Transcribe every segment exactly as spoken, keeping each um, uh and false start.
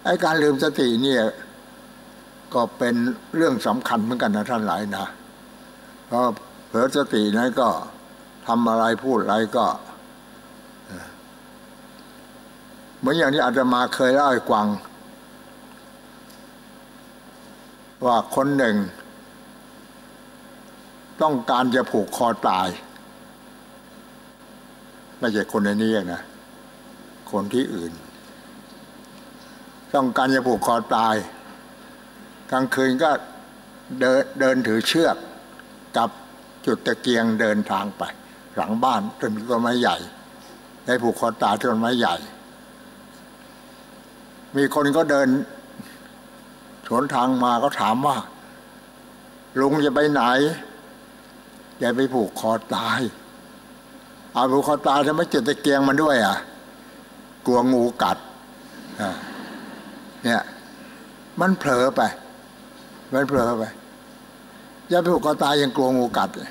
ไอ้การลืมสติเนี่ยก็เป็นเรื่องสำคัญเหมือนกันนะท่านหลายนะเพราะเผลอสตินั้นก็ทำอะไรพูดอะไรก็เหมือนอย่างที่อาตมาเคยเล่าให้ฟังว่าคนหนึ่งต้องการจะผูกคอตายไม่ใช่คนในนี้นะคนที่อื่นต้องการจะผูกคอตายกลางคืนก็เดินเดินถือเชือกกับจุดตะเกียงเดินทางไปหลังบ้านต้นต้นไม้ใหญ่ได้ผูกคอตายต้นไม้ใหญ่มีคนก็เดินสวนทางมาก็ถามว่าลุงจะไปไหนอย่าไปผูกคอตายเอาผูกคอตายทำไมจุดตะเกียงมันด้วยอ่ะกลัวงูกัดเนี่ยมันเผลอไปมันเผลอไปอย่าไปผูกคอตายยังกลัวงูกัดเลย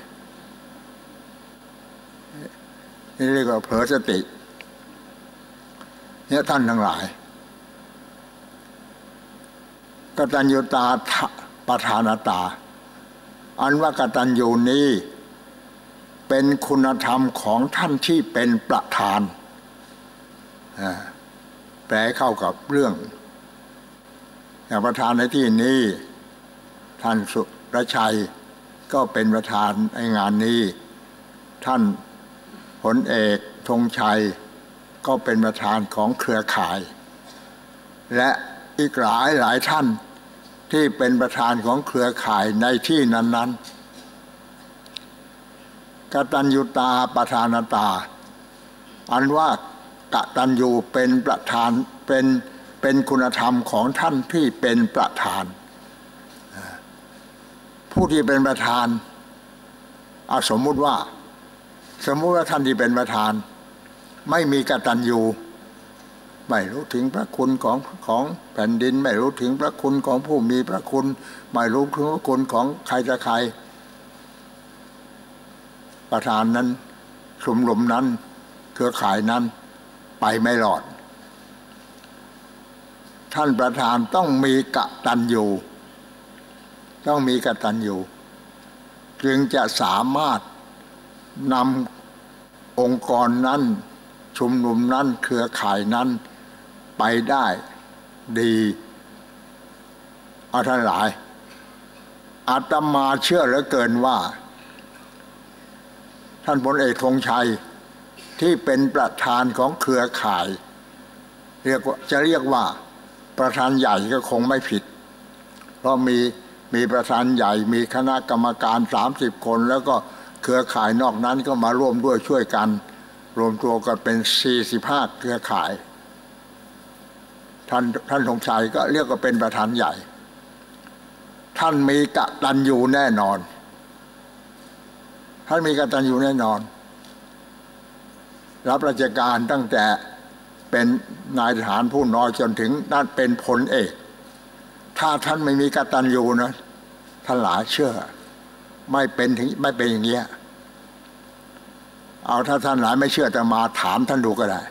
นี่เรียกว่าเผลอสติเนี่ยท่านทั้งหลายกตัญญูตาประธานตาอันว่ากตัญญูนี้เป็นคุณธรรมของท่านที่เป็นประธานแปลเข้ากับเรื่องอย่างประธานในที่นี้ท่านสุรชัยก็เป็นประธานในงานนี้ท่านพลเอกธงชัยก็เป็นประธานของเครือข่ายและอีกหลายหลายท่านที่เป็นประธานของเครือข่ายในที่นั้นๆกตัญญูตาประธานตาอันว่ากตัญญูเป็นประธานเป็นเป็นคุณธรรมของท่านที่เป็นประธานผู้ที่เป็นประธานเอาสมมุติว่าสมมุติว่าท่านที่เป็นประธานไม่มีกตัญญูไม่รู้ถึงพระคุณของของแผ่นดินไม่รู้ถึงพระคุณของผู้มีพระคุณไม่รู้ถึงพระคุณของใครจะใครประธานนั้นชุมนุมนั้นเครือข่ายนั้นไปไม่รอดท่านประธานต้องมีกตัญญูต้องมีกตัญญูจึงจะสามารถนำองค์กรนั้นชุมนุมนั้นเครือข่ายนั้นไปได้ดีเอาท่านหลายอาตมาเชื่อเหลือเกินว่าท่านพลเอกธงชัยที่เป็นประธานของเครือข่ายเรียกว่าจะเรียกว่าประธานใหญ่ก็คงไม่ผิดเพราะมีมีประธานใหญ่มีคณะกรรมการสามสิบคนแล้วก็เครือข่ายนอกนั้นก็มาร่วมด้วยช่วยกันรวมตัวกันเป็นสี่สิบห้าเครือข่ายท่านท่านธงชัยก็เรียกว่าเป็นประธานใหญ่ท่านมีกตัญญูแน่นอนท่านมีกตัญญูแน่นอนรับราชการตั้งแต่เป็นนายทหารผู้น้อยจนถึงนั่นเป็นพลเอกถ้าท่านไม่มีกตัญญูนะท่านหลายเชื่อไม่เป็นถึงไม่เป็นอย่างเงี้ยเอาถ้าท่านหลายไม่เชื่อแต่มาถามท่านดูก็ได้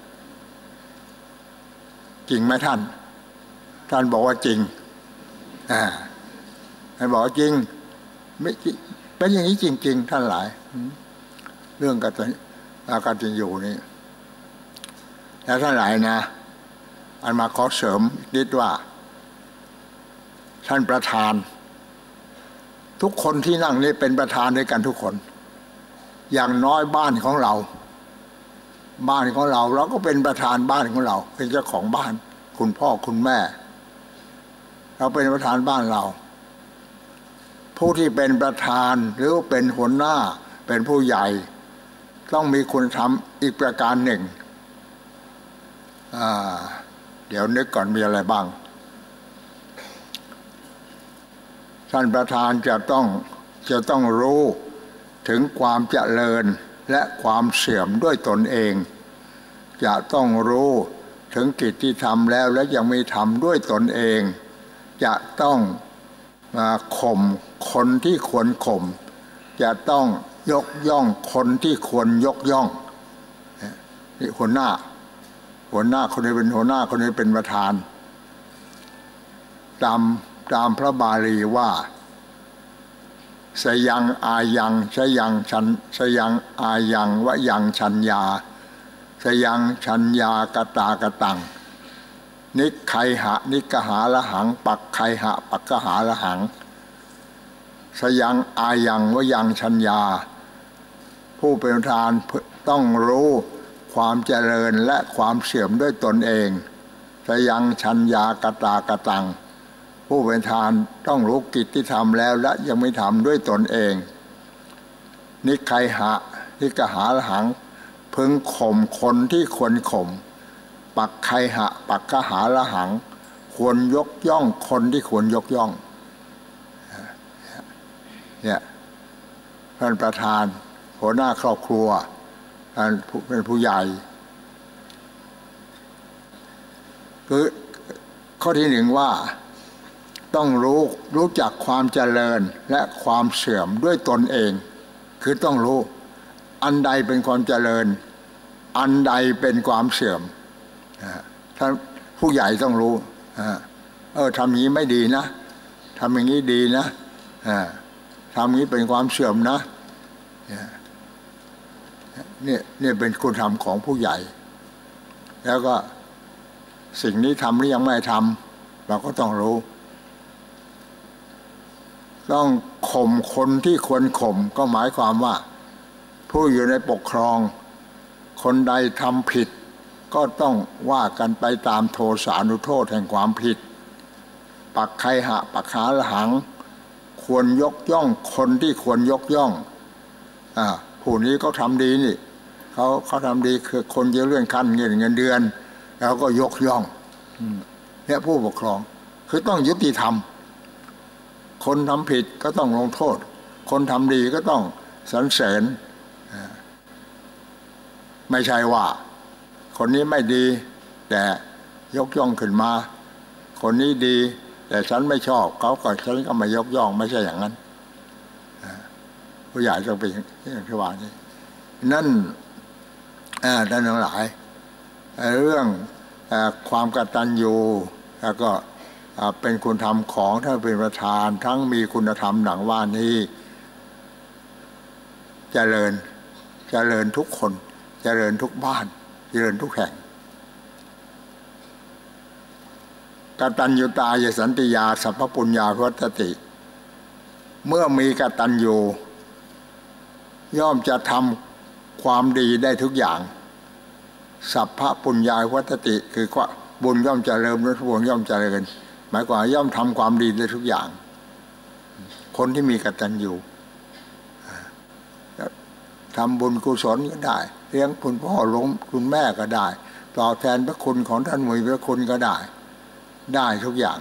จริงไหมท่านท่านบอกว่าจริงอ่าท่านบอกว่าจริงไม่เป็นอย่างนี้จริงๆท่านหลายเรื่องกตัญการจริงอยู่นี่แล้วท่านหลายนะอันมาขอเสริมนิดว่าท่านประธานทุกคนที่นั่งนี่เป็นประธานด้วยกันทุกคนอย่างน้อยบ้านของเราบ้านของเราเราก็เป็นประธานบ้านของเราเป็นเจ้าของบ้านคุณพ่อคุณแม่เราเป็นประธานบ้านเราผู้ที่เป็นประธานหรือเป็นหัวหน้าเป็นผู้ใหญ่ต้องมีคุณธรรมอีกประการหนึ่งเดี๋ยวนึกก่อนมีอะไรบ้างท่านประธานจะต้องจะต้องรู้ถึงความเจริญและความเสื่อมด้วยตนเองจะต้องรู้ถึงกิจที่ทำแล้วและยังไม่ทำด้วยตนเองจะต้องข่มคนที่ควรข่มจะต้องยกย่องคนที่ควรยกย่องนี่หัวหน้าหัวหน้าคนนี้เป็นหัวหน้าคนนี้เป็นประธานตามตามพระบาลีว่าสยังอายังสยังชันสยังอายังวยังชัญญาสยังชัญญากตากตังนิไคหะนิกหาละหังปักไคหะปักกหาละหังสยังอายังวยังชัญญาผู้เป็นประธานต้องรู้ความเจริญและความเสื่อมด้วยตนเองสยังชัญญากตากตังผู้เป็นทานต้องรู้กิจที่ทำแล้วและยังไม่ทำด้วยตนเองนิไคหะนิกหาละหังพึงข่มคนที่ควรข่มปักไคหะปักกหาละหังควรยกย่องคนที่ควรยกย่องเนี่ยท่านประธานหัวหน้าครอบครัวท่านเป็นผู้ใหญ่คือข้อที่หนึ่งว่าต้องรู้รู้จักความเจริญและความเสื่อมด้วยตนเองคือต้องรู้อันใดเป็นความเจริญอันใดเป็นความเสื่อมท่านผู้ใหญ่ต้องรู้เออทำอย่างนี้ไม่ดีนะทำอย่างนี้ดีนะทำอย่างนี้เป็นความเสื่อมนะเนี่ยเนี่ยเป็นคุณธรรมของผู้ใหญ่แล้วก็สิ่งนี้ทำหรือยังไม่ทำเราก็ต้องรู้ต้องข่มคนที่ควรข่มก็หมายความว่าผู้อยู่ในปกครองคนใดทำผิดก็ต้องว่ากันไปตามโทสานุโทษแห่งความผิดปักไคหะปักขาละหังควรยกย่องคนที่ควรยกย่องอ่าผู้นี้ก็ทำดีนี่เขาเขาทำดีคือคนจะเลื่อนขั้นเงินเงินเดือนแล้วก็ยกย่องเนี่ยผู้ปกครองคือต้องยุติธรรมคนทำผิดก็ต้องลงโทษคนทำดีก็ต้องสรรเสริญไม่ใช่ว่าคนนี้ไม่ดีแต่ยกย่องขึ้นมาคนนี้ดีแต่ฉันไม่ชอบเขาก็ฉันก็มายกย่องไม่ใช่อย่างนั้นผู้ใหญ่ต้องเป็นอย่างที่ว่านี้นั่นท่านทั้งหลายเรื่องความกตัญญูแล้วก็เป็นคุณธรรมของท่านเป็นประธานทั้งมีคุณธรรมดังว่านี้เจริญเจริญทุกคนเจริญทุกบ้านเจริญทุกแห่งกตัญญูตายสันติยาสัพพปุญญาวัตติเมื่อมีกตัญญูย่อมจะทำความดีได้ทุกอย่างสัพพปุญญาวัตติคือว่าบุญย่อมเจริญบุญย่อมเจริญหมายความย่อมทำความดีได้ทุกอย่างคนที่มีกตัญญูทำบุญกุศลก็ได้เลี้ยงคุณพ่อเลี้ยงคุณแม่ก็ได้ตอบแทนพระคุณของท่านมีพระคุณก็ได้ได้ทุกอย่าง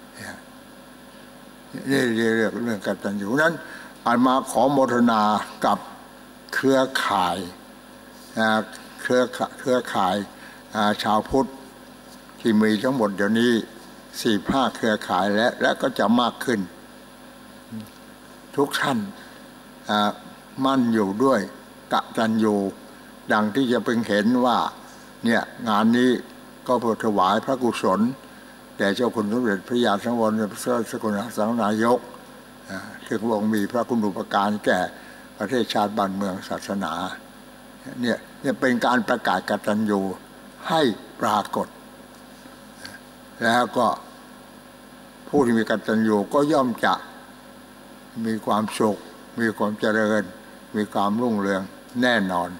นี่เรื่องเรื่องกตัญญูนั้นอาตมาขอโมทนากับเครือข่ายเครือเครือข่ายชาวพุทธที่มีทั้งหมดเดี๋ยวนี้สี่ห้าเครือข่ายและและก็จะมากขึ้นทุกท่านมั่นอยู่ด้วยกตัญญูดังที่จะเพิ่งเห็นว่าเนี่ยงานนี้ก็เพื่อถวายพระกุศลแด่เจ้าคุณสมเด็จพระยาสังวรพระสกลสังนายกซึ่งพระองค์มีพระคุณูปการแก่ประเทศชาติบ้านเมืองศาสนาเนี่ยเนี่ยเป็นการประกาศกตัญญูให้ปรากฏแล้วก็ผู้ที่มีกตัญญูก็ย่อมจะมีความสุขมีความเจริญมีความรุ่งเรืองแน่นอน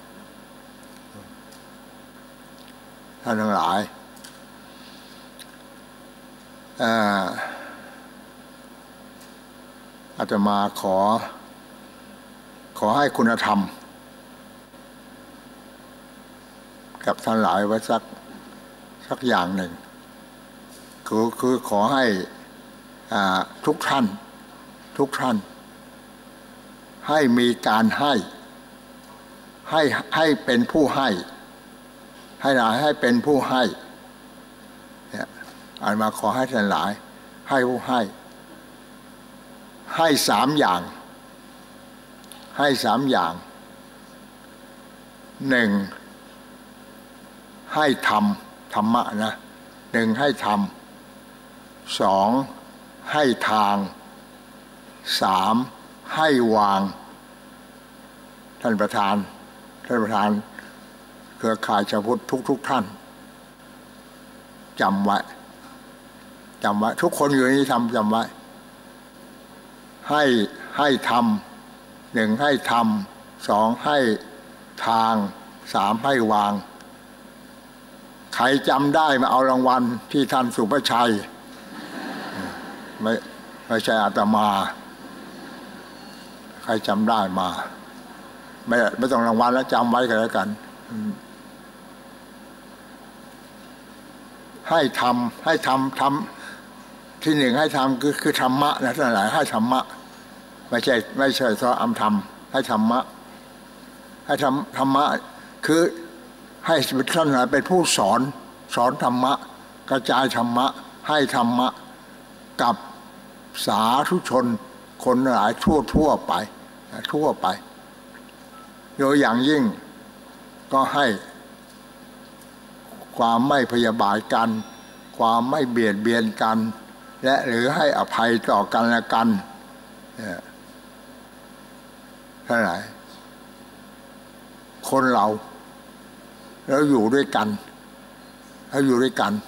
ท่านทั้งหลายอาตมาขอขอให้คุณธรรมกับท่านหลายไว้สักสักอย่างหนึ่งคือคือขอให้ทุกท่านทุกท่านให้มีการให้ให้ให้เป็นผู้ให้ให้หลายให้เป็นผู้ให้เนี่ยอาตมาขอให้ท่านหลายให้ผู้ให้ให้สามอย่างให้สามอย่างหนึ่งให้ทำธรรมะนะหนึ่งให้ทำสองให้ทางสามให้วางท่านประธานท่านประธานเครือข่ายชาวพุทธทุกๆ ท่านจำไว้จำไว้ทุกคนอยู่ในนี้ทำจำไว้ให้ให้ทำหนึ่งให้ทำสองให้ทางสามให้วางใครจำได้มาเอารางวัลที่ท่านสุภชัยไม่ไม่ใช่อาตมาใครจำได้มาไม่ไม่ต้องรางวัลแล้วจำไว้กันแล้วกันให้ทำให้ทำทำที่หนึ่งให้ทำคือคือธรรมะนะท่านหลายให้ธรรมะไม่ใช่ไม่ใช่ซออำธรรมให้ธรรมะให้ทำธรรมะคือให้ท่านหลายเป็นผู้สอนสอนธรรมะกระจายธรรมะให้ธรรมะกับสาธุชนคนหลายทั่วทั่วไปทั่วไปโดยอย่างยิ่งก็ให้ความไม่พยาบาทกันความไม่เบียดเบียนกันและหรือให้อภัยต่อกันและกันเท่าไหร่คนเราแล้วอยู่ด้วยกันแล้วอยู่ด้วยกัน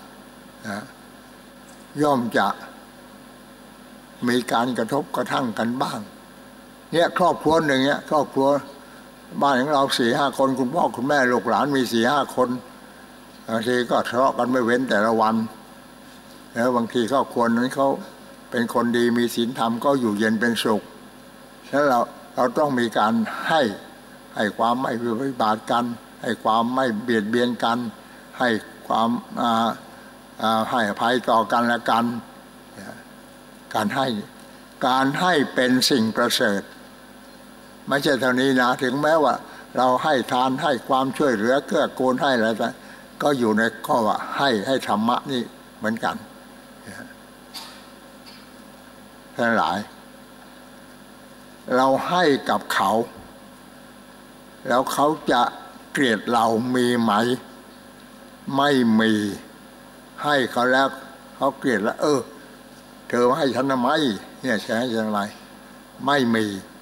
ย่อมจะมีการกระทบกระทั่งกันบ้างเนี่ยครอบครัวหนึ่งเนี่ยครอบครัวบ้านของเราสี่ห้าคนคุณพ่อคุณแม่ลูกหลานมีสี่ห้าคนบางทีก็ทะเลาะกันไม่เว้นแต่ละวันแล้วบางทีครอบครัวนั้นเขาเป็นคนดีมีศีลธรรมก็อยู่เย็นเป็นสุขแล้วเราเราต้องมีการให้ให้ความไม่วิบากกันให้ความไม่เบียดเบียนกันให้ความให้อภัยต่อกันและกันการให้การให้เป็นสิ่งประเสริฐไม่ใช่เท่านี้นะถึงแม้ว่าเราให้ทานให้ความช่วยเหลือเกื้อกูลให้อะไรแต่ก็อยู่ในข้อว่าให้ให้ธรรมะนี่เหมือนกันทั้งหลายเราให้กับเขาแล้วเขาจะเกลียดเรามีไหมไม่มีให้เขาแล้วเขาเกลียดแล้วเออเธอให้ฉันทำไมเนี่ยใช่ยังไงไม่มี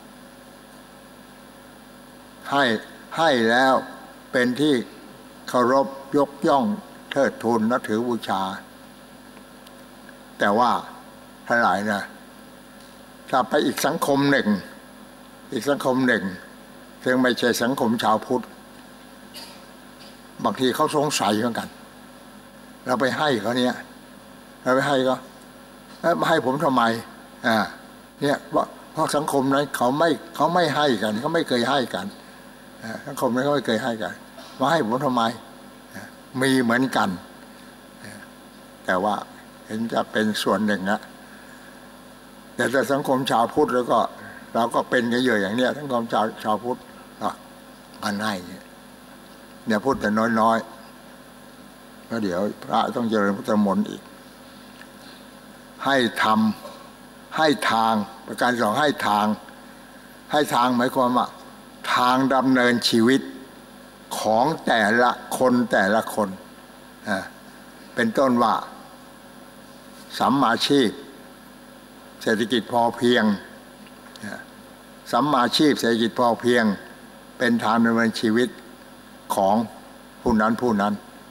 ให้ให้แล้วเป็นที่เคารพยกย่องเทิดทูนนับถือบูชาแต่ว่าทั้งหลายนะถ้าไปอีกสังคมหนึ่งอีกสังคมหนึ่งซึ่งไม่ใช่สังคมชาวพุทธบางทีเขาสงสัยเหมือนกันเราไปให้เขาเนี่ยเราไปให้เขามาให้ผมทำไมอ่าเนี่ยเพราะเพราะสังคมนั้นเขาไม่เขาไม่ให้กันเขาไม่เคยให้กันสังคมนั้นเขาไม่เคยให้กันมาให้ผมทำไมมีเหมือนกันแต่ว่าเห็นจะเป็นส่วนหนึ่งนะแต่แต่สังคมชาวพุทธแล้วก็เราก็เป็นกันเยอะอย่างเนี้ยสังคมชาวชาวพุทธก็อันให้เนี่ยพูดแต่น้อยๆแล้วเดี๋ยวพระต้องเจริญพุทธมนต์อีกให้ทำให้ทางประการสองให้ทางให้ทางหมายความว่าทางดำเนินชีวิตของแต่ละคนแต่ละคนเป็นต้นว่าสัมมาชีพเศรษฐกิจพอเพียงสัมมาชีพเศรษฐกิจพอเพียงเป็นทางดำเนินชีวิตของผู้นั้นผู้นั้น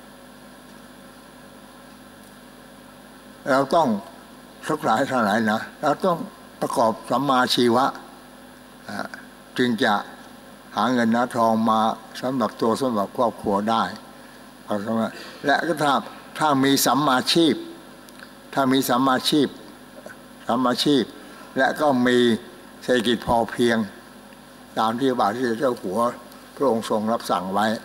เราต้องทุกหลายทั้งหลายนะเราต้องประกอบสัมมาชีวะจึงจะหาเงินหาทองมาสำหรับตัวสำหรับครอบครัวได้และก็ถ้าถ้ามีสัมมาชีพถ้ามีสัมมาชีพสัมมาชีพและก็มีเศรษฐกิจพอเพียงตามที่บาทที่เจ้าหัวพระองค์ทรงรับสั่งไว้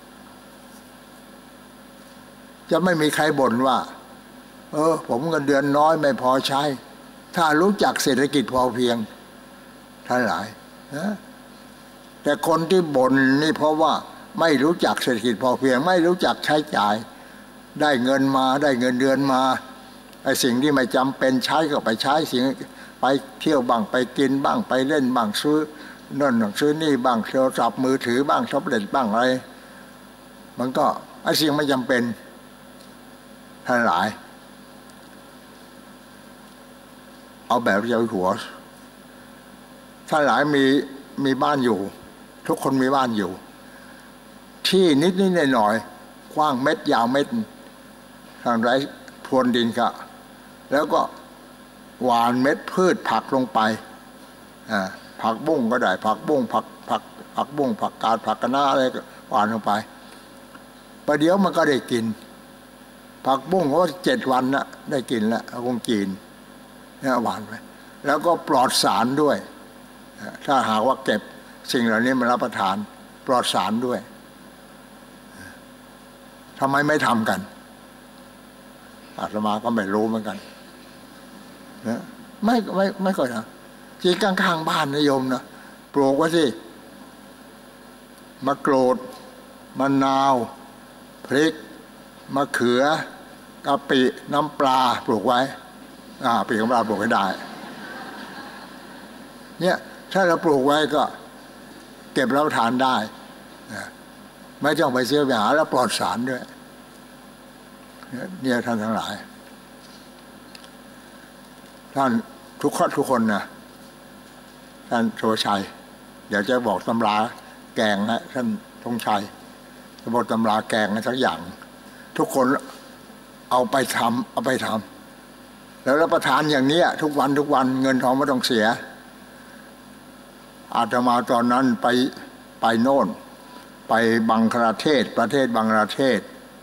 จะไม่มีใครบ่นว่าเออผมเงินเดือนน้อยไม่พอใช้ถ้ารู้จักเศรษฐกิจพอเพียงท่านหลายนะแต่คนที่บ่นนี่เพราะว่าไม่รู้จักเศรษฐกิจพอเพียงไม่รู้จักใช้จ่ายได้เงินมาได้เงินเดือนมาไอ้สิ่งที่ไม่จำเป็นใช้ก็ไปใช้สิ่งไปเที่ยวบ้างไปกินบ้างไปเล่นบ้างซื้อนั่นซื้อนี่บ้างโทรศัพท์มือถือบ้างช็อปเล็ตบ้างอะไรมันก็ไอ้สิ่งไม่จำเป็นท่านหลายเอาแบบเจ้าหัวท่านหลายมีมีบ้านอยู่ทุกคนมีบ้านอยู่ที่นิดนิดหน่อยหน่อยกว้างเม็ดยาวเม็ดทางไรพรวนดินก็แล้วก็หวานเม็ดพืชผักลงไปอ่าผักบุ้งก็ได้ผักบุ้งผักผักผักบุ้งผักกาดผักกะน้าอะไรก็หวานลงไปประเดี๋ยวมันก็ได้กินผักบุ้งก็เจ็ดวันนะได้กินแล้วคงจีนเนี่ยหวานไปแล้วก็ปลอดสารด้วยถ้าหากว่าเก็บสิ่งเหล่านี้มารับประทานปลอดสารด้วยทำไมไม่ทำกันอาตมาก็ไม่รู้เหมือนกันนะไม่ไม่ไม่ค่อยนะจริงข้างๆบ้านนิยมนะปลูกไว้สิมะกรูดมะนาวพริกมะเขือกะปิน้ำปลาปลูกไว้อ่าปีกน้ำปลาปลูกให้ได้เนี่ยถ้าเราปลูกไว้ก็เก็บรับประทานได้ไม่ต้องไปซื้อไปหาแล้วปลอดสารด้วยเนี่ยท่านทั้งหลายท่านทุกคนทุกคนนะท่านโชชัยเดี๋ยวจะบอกตำราแกงนะท่านธงชัยจะบอกตำราแกงนะสักอย่างทุกคนเอาไปทำเอาไปทำแล้วรับประทานอย่างนี้ทุกวันทุกวันเงินทองไม่ต้องเสียอาตมาตอนนั้นไปไปโน่นไปบังคลาเทศประเทศบังคลาเทศ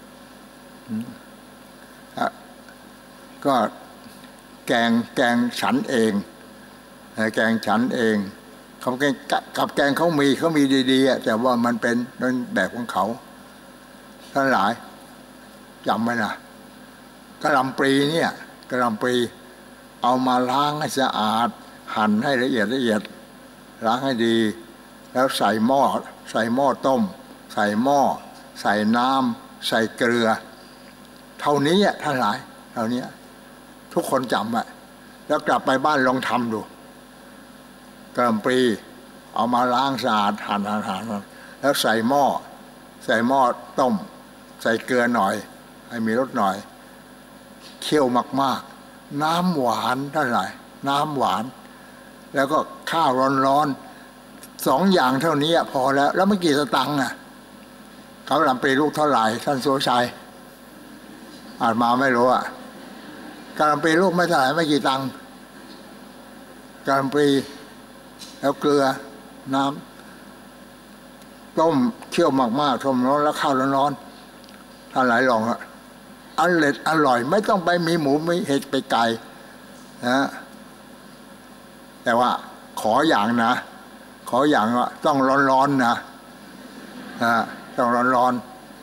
ก็แกงแกงฉันเองแกงฉันเองเขาแกงกับแกงเขามีเขามีดีๆแต่ว่ามันเป็นเป็นแบบของเขาทั้งหลายจำไว้นะกระหล่ำปลีเนี่ยกระหล่ำปลีเอามาล้างให้สะอาดหั่นให้ละเอียดละเอียดล้างให้ดีแล้วใส่หม้อใส่หม้อต้มใส่หม้อใส่น้ำใส่เกลือเท่านี้ท่านหลายเท่านี้ทุกคนจำไว้แล้วกลับไปบ้านลองทำดูกระหล่ำปลีเอามาล้างสะอาดหั่นหั่นหั่นแล้วใส่หม้อใส่หม้อต้มใส่เกลือหน่อยให้มีรสหน่อยเคี่ยวมากๆน้ำหวานเท่าไหร่น้ำหวานแล้วก็ข้าวร้อนๆสองอย่างเท่านี้พอแล้วแล้วไม่กี่สตังค์อ่ะเขาลำปีลูกเท่าไหร่ท่านโสชัยอาจมาไม่รู้อ่ะกะหล่ำปีลูกไม่เท่าไหร่ไม่กี่ตังค์กะหล่ำปีแล้วเกลือน้ำต้มเคี่ยวมากๆต้มร้อนแล้วข้าวร้อนๆท่านหลายลองอ่ะอร่อยอร่อยไม่ต้องไปมีหมูมีเห็ดไปไก่นะแต่ว่าขออย่างนะขออย่างว่าต้องร้อนๆนะนะต้องร้อน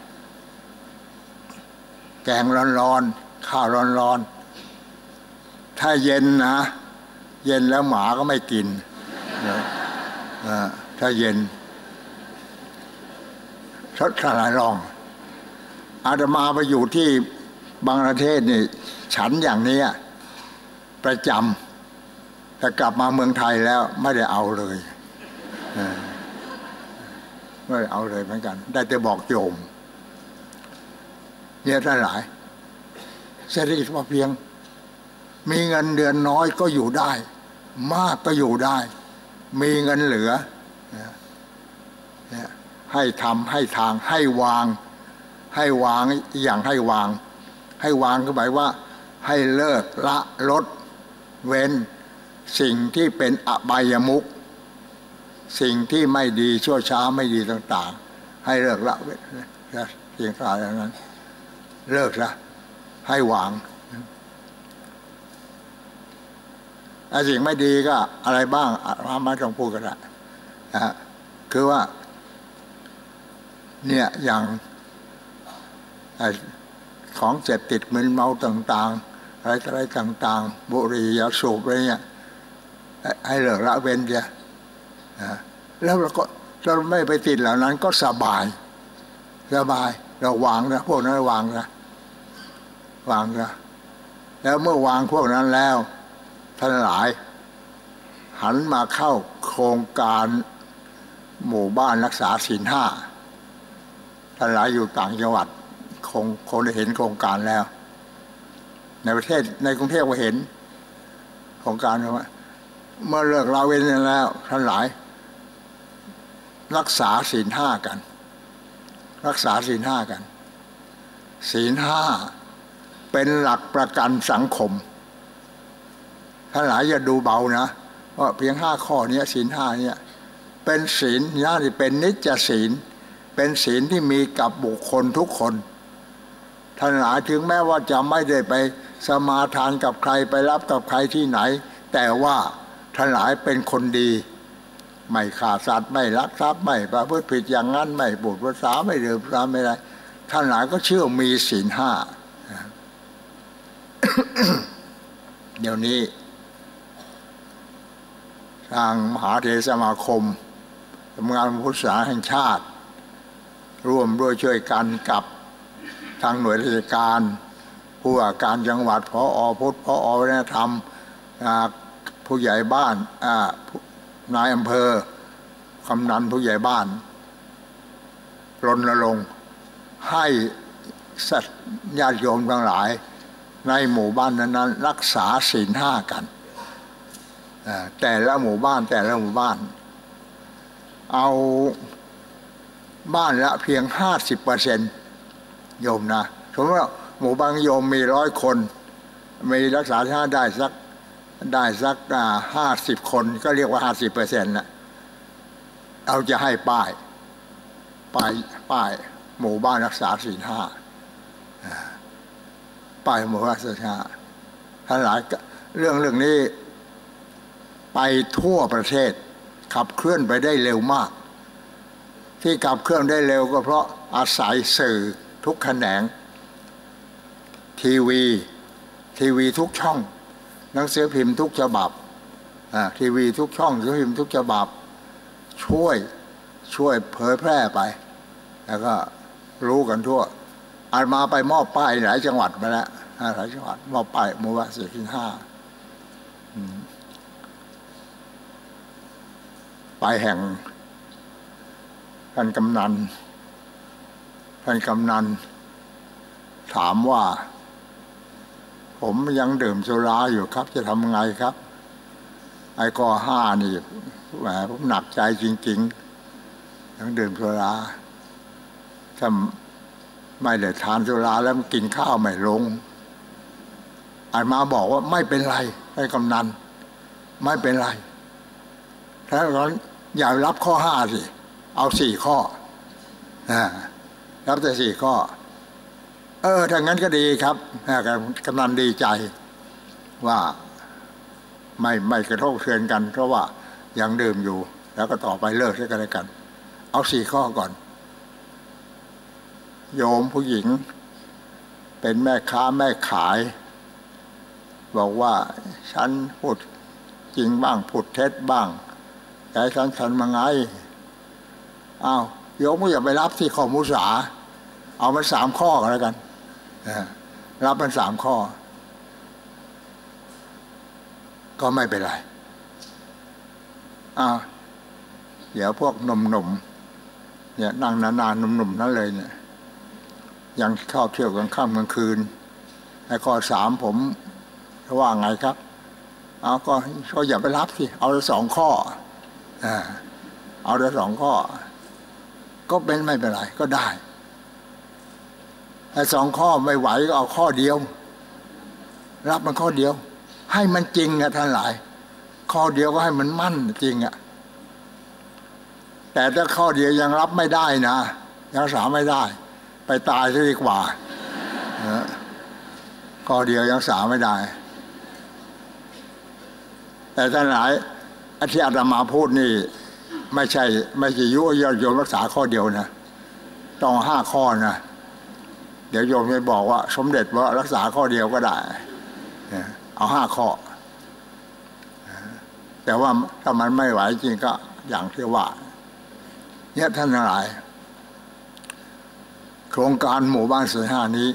ๆแกงร้อนๆข้าวร้อนๆถ้าเย็นนะเย็นแล้วหมาก็ไม่กินนะถ้าเย็นชัดขนาดลองอาตมาไปอยู่ที่บังคลาเทศนี่ฉันอย่างนี้ประจำแต่กลับมาเมืองไทยแล้วไม่ได้เอาเลยไม่ได้เอาเลยเหมือนกันได้แต่บอกโยมเนี่ยท่านหลายเศรษฐกิจพอเพียงมีเงินเดือนน้อยก็อยู่ได้มากก็อยู่ได้มีเงินเหลือให้ทำให้ทางให้วางให้วางอย่างให้วางให้วางก็หมายว่าให้เลิกละลดเว้นสิ่งที่เป็นอบายมุขสิ่งที่ไม่ดีชั่วช้าไม่ดีต่างๆให้เลิกละเว้นสิ่งต่างๆอย่างนั้นเลิกละให้วางไอ้สิ่งไม่ดีก็อะไรบ้างอาไม่ต้องพูดกันละนะคือว่าเนี่ยอย่างของเสพติดมึนเมาต่างๆอะไรอะไรต่างๆบุหรี่ยาสูบอะไรเนี่ยให้เลิกละเว้นเสียแล้วเราก็เราไม่ไปติดเหล่านั้นก็สบายสบายเราวางนะพวกนั้นวางนะวางนะแล้วเมื่อวางพวกนั้นแล้วท่านหลายหันมาเข้าโครงการหมู่บ้านรักษาศีลห้าท่านหลายอยู่ต่างจังหวัดคงคงได้เห็นโครงการแล้วในประเทศในกรุงเทพก็เห็นของการว่าเมื่อเลิกละเว้นแล้วท่านหลายรักษาศีลห้ากันรักษาศีลห้ากันศีลห้าเป็นหลักประกันสังคมท่านหลายอย่าดูเบานะเพราะเพียงห้าข้อนี้ศีลห้าเนี่ยเป็นศีลน่าจะเป็นนิจศีลเป็นศีลที่มีกับบุคคลทุกคนท่านหลายถึงแม้ว่าจะไม่ได้ไปสมาทานกับใครไปรับกับใครที่ไหนแต่ว่าท่านหลายเป็นคนดีไม่ฆ่าสัตว์ไม่ลักทรัพย์ไม่ประพฤติผิดอย่างนั้นไม่พูดภาษาไม่ดื่มสุราไม่ได้ท่านหลายก็เชื่อมีศีลห้า เดี๋ยวนี้ทางมหาเถรสมาคมสำนักงานพุทธศาสนาแห่งชาติร่วมด้วยช่วยกันกับทางหน่วยราชการผู้ว่าการจังหวัดผอ.พุทธผอ.วัฒนธรรมผู้ใหญ่บ้านนายอำเภอกำนันผู้ใหญ่บ้านรณรงค์ให้สัตญาติโยมทั้งหลายในหมู่บ้านนั้นรักษาศีลห้ากันแต่ละหมู่บ้านแต่ละหมู่บ้านเอาบ้านละเพียงห้าสิบเปอร์เซ็นต์โยมนะสมมติว่าหมู่บ้านโยมมีร้อยคนมีรักษาศีลห้าได้สักได้สักห้าสิบคนก็เรียกว่าห้าสิบเปอร์เซ็นต์นะเราจะให้ป้ายป้ายป้ายหมู่บ้านรักษาศีลห้าป้ายหมู่บ้านรักษาศีลห้าท่านหลายเรื่องเรื่องนี้ไปทั่วประเทศขับเคลื่อนไปได้เร็วมากที่ขับเคลื่อนได้เร็วก็เพราะอาศัยสื่อทุกแขนงทีวีทีวีทุกช่องหนังสือพิมพ์ทุกฉบับทีวีทุกช่องหนังสือพิมพ์ทุกฉบับช่วยช่วยเผยแพร่ไปแล้วก็รู้กันทั่วอาตมาไปมอบป้ายหลายจังหวัดมาแล้วหลายจังหวัดมอบป้ายหมู่บ้านศีลห้าไปแห่งท่านกำนันท่านกำนันถามว่าผมยังดื่มสุราอยู่ครับจะทำไงครับไอ้ข้อห้านี่แหมผมหนักใจจริงๆยังดื่มสุราถ้าไม่ได้ทานสุราแล้วกินข้าวไม่ลงอาตมาบอกว่าไม่เป็นไรไอ้กำนันไม่เป็นไรถ้าเราอย่ารับข้อห้าสิเอาสี่ข้อรับแต่สี่ข้อเออถ้างั้นก็ดีครับกำนันดีใจว่าไม่ไม่กระทบกระเทือนกันเพราะว่ายังดื่มอยู่แล้วก็ต่อไปเลิกใช้กันแล้วกันเอาสี่ข้อก่อนโยมผู้หญิงเป็นแม่ค้าแม่ขายบอกว่าฉันพูดจริงบ้างพูดเท็จบ้างแต่ฉันฉันมาไงอ้าวโยมก็อย่าไปรับที่ข้อมุสาเอามันสามข้อกันแล้วกันรับมันสามข้อก็ไม่เป็นไรอ้าวเดี๋ยวพวกหนุ่มๆเนี่ยนั่งนานๆหนุ่มๆนั่นเลยเนี่ยยังเข้าเที่ยวกลางค่ำกลางคืนในข้อสามผมว่าไงครับเอาก็ก็อย่าไปรับสิเอาสองข้อเอาแต่สองข้อก็เป็นไม่เป็นไรก็ได้แต่สองข้อไม่ไหวก็เอาข้อเดียวรับมันข้อเดียวให้มันจริงอะท่านหลายข้อเดียวก็ให้มันมั่นจริงอะแต่ถ้าข้อเดียวยังรับไม่ได้นะยังรักษาไม่ได้ไปตายซะดีกว่าข้อเดียวยังรักษาไม่ได้แต่ท่านหลายที่อาตมาพูดนี่ไม่ใช่ไม่ใช่ยุยโยมรักษาข้อเดียวนะต้องห้าข้อนะเดี๋ยวโยมจะบอกว่าสมเด็จว่ารักษาข้อเดียวก็ได้เอาห้าข้อแต่ว่าถ้ามันไม่ไหวจริงก็อย่างที่ว่าเนี่ยท่านทั้งหลายโครงการหมู่บ้านศีลห้านี้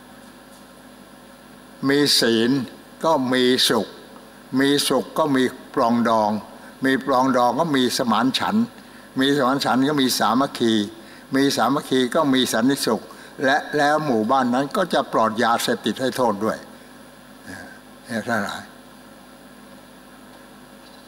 มีศีลก็มีสุขมีสุขก็มีปรองดองมีปรองดองก็มีสมานฉันท์มีสมานฉันท์ก็มีสามัคคีมีสามัคคีก็มีสันติสุขและแล้วหมู่บ้านนั้นก็จะปลอดยาเสพติดให้โทษด้วยเนี่ยท่านหลาย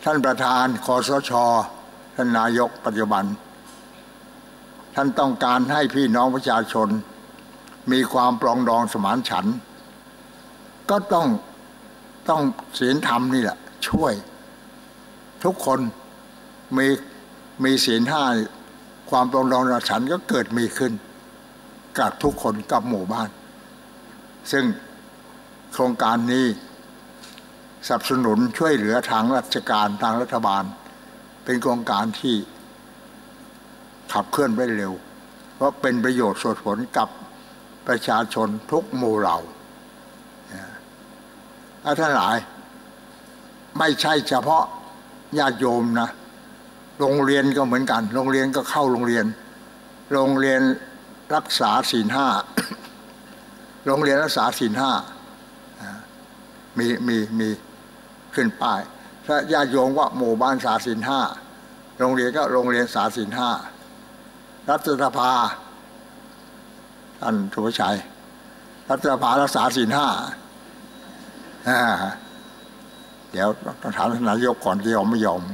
ท่านประธานคสช.ท่านนายกปัจจุบันท่านต้องการให้พี่น้องประชาชนมีความปรองดองสมานฉันท์ก็ต้องต้องศีลธรรมนี่แหละช่วยทุกคนมีมีศีลห้าความปรองดองสมานฉันท์ก็เกิดมีขึ้นกับทุกคนกับหมู่บ้านซึ่งโครงการนี้สนับสนุนช่วยเหลือทางราชการทางรัฐบาลเป็นโครงการที่ขับเคลื่อนได้เร็วเพราะเป็นประโยชน์ส่งผลกับประชาชนทุกหมู่เหล่าท่านหลายไม่ใช่เฉพาะญาติโยมนะโรงเรียนก็เหมือนกันโรงเรียนก็เข้าโรงเรียนโรงเรียนรักษาศีลห้าโรงเรียนรักษาศีลห้ามีมีมีขึ้นป้ายถ้าญาติโยมว่าหมู่บ้านสาศีลห้าโรงเรียนก็โรงเรียนสาศีลห้ารัฐสภาท่านสุภชัยรัฐสภารักษาศีลห้าเดี๋ยวต้องถามท่านนายกก่อนจะยอมไม่ยอม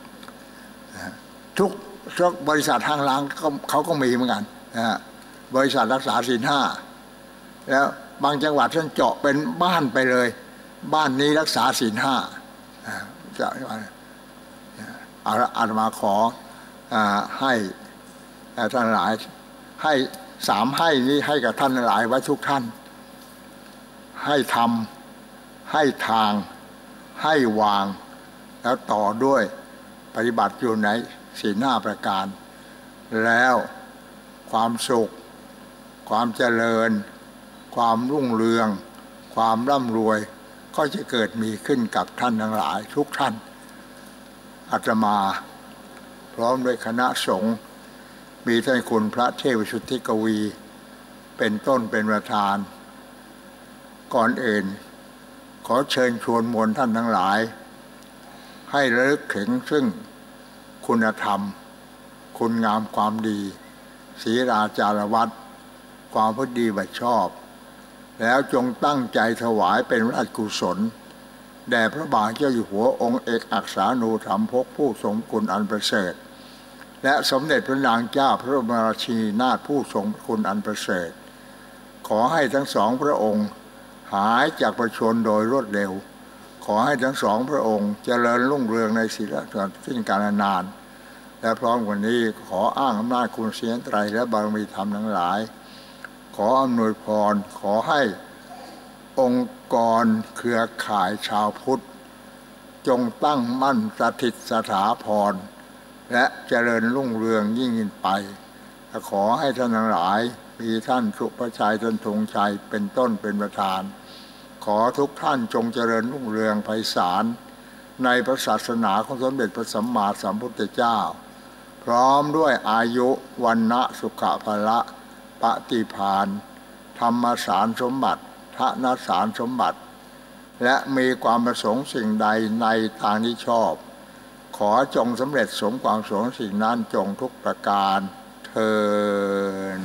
ทุกทุกบริษัทห้างร้านเขาก็มีเหมือนกันบริษัทรักษาศีลห้าแล้วบางจังหวัดท่านเจาะเป็นบ้านไปเลยบ้านนี้รักษาศีลห้าจะเอาละอาตมาขอให้ท่านหลายให้สามให้นี้ให้กับท่านหลายไว้ทุกท่านให้ทำให้ทางให้วางแล้วต่อด้วยปฏิบัติอยู่ในศีลห้าประการแล้วความสุขความเจริญความรุ่งเรืองความร่ำรวยก็จะเกิดมีขึ้นกับท่านทั้งหลายทุกท่านอาตมาพร้อมด้วยคณะสงฆ์มีท่านคุณพระเทพสุทธิกวีเป็นต้นเป็นประธานก่อนอื่นขอเชิญชวนมวลท่านทั้งหลายให้ระลึกถึงซึ่งคุณธรรมคุณงามความดีศีลจารวัตรความพอดีบัดชอบแล้วจงตั้งใจถวายเป็นราชกุศลแด่พระบาทเจ้าอยู่หัวองค์เอกอักษานูถมภกผู้ทรงคุณอันประเสริฐและสมเด็จพระนางเจ้าพระบรมราชินีนาถผู้ทรงคุณอันประเสริฐขอให้ทั้งสองพระองค์หายจากประชนโดยรวดเร็วขอให้ทั้งสองพระองค์เจริญรุ่งเรืองในศีลธรรมสิ้นกาลนานและพร้อมกันนี้ขออ้างอำนาจคุณเสียงไตรและบารมีธรรมทั้งหลายขออำนวยพรขอให้องค์กรเครือข่ายชาวพุทธจงตั้งมั่นสถิตสถาพรและเจริญรุ่งเรืองยิ่งขึ้นไปและขอให้ท่านทั้งหลายมีท่านสุภชัยท่านธงชัยเป็นต้นเป็นประธานขอทุกท่านจงเจริญรุ่งเรืองไพศาลในพระศาสนาของสมเด็จพระสัมมาสัมพุทธเจ้าพร้อมด้วยอายุวันนะสุขภละปฏิภาณธรรมสารสมบัติทนสารสมบัติและมีความประสงค์สิ่งใดในทางที่ชอบขอจงสำเร็จสมความประสงค์สิ่งนั้นจงทุกประการเทอญ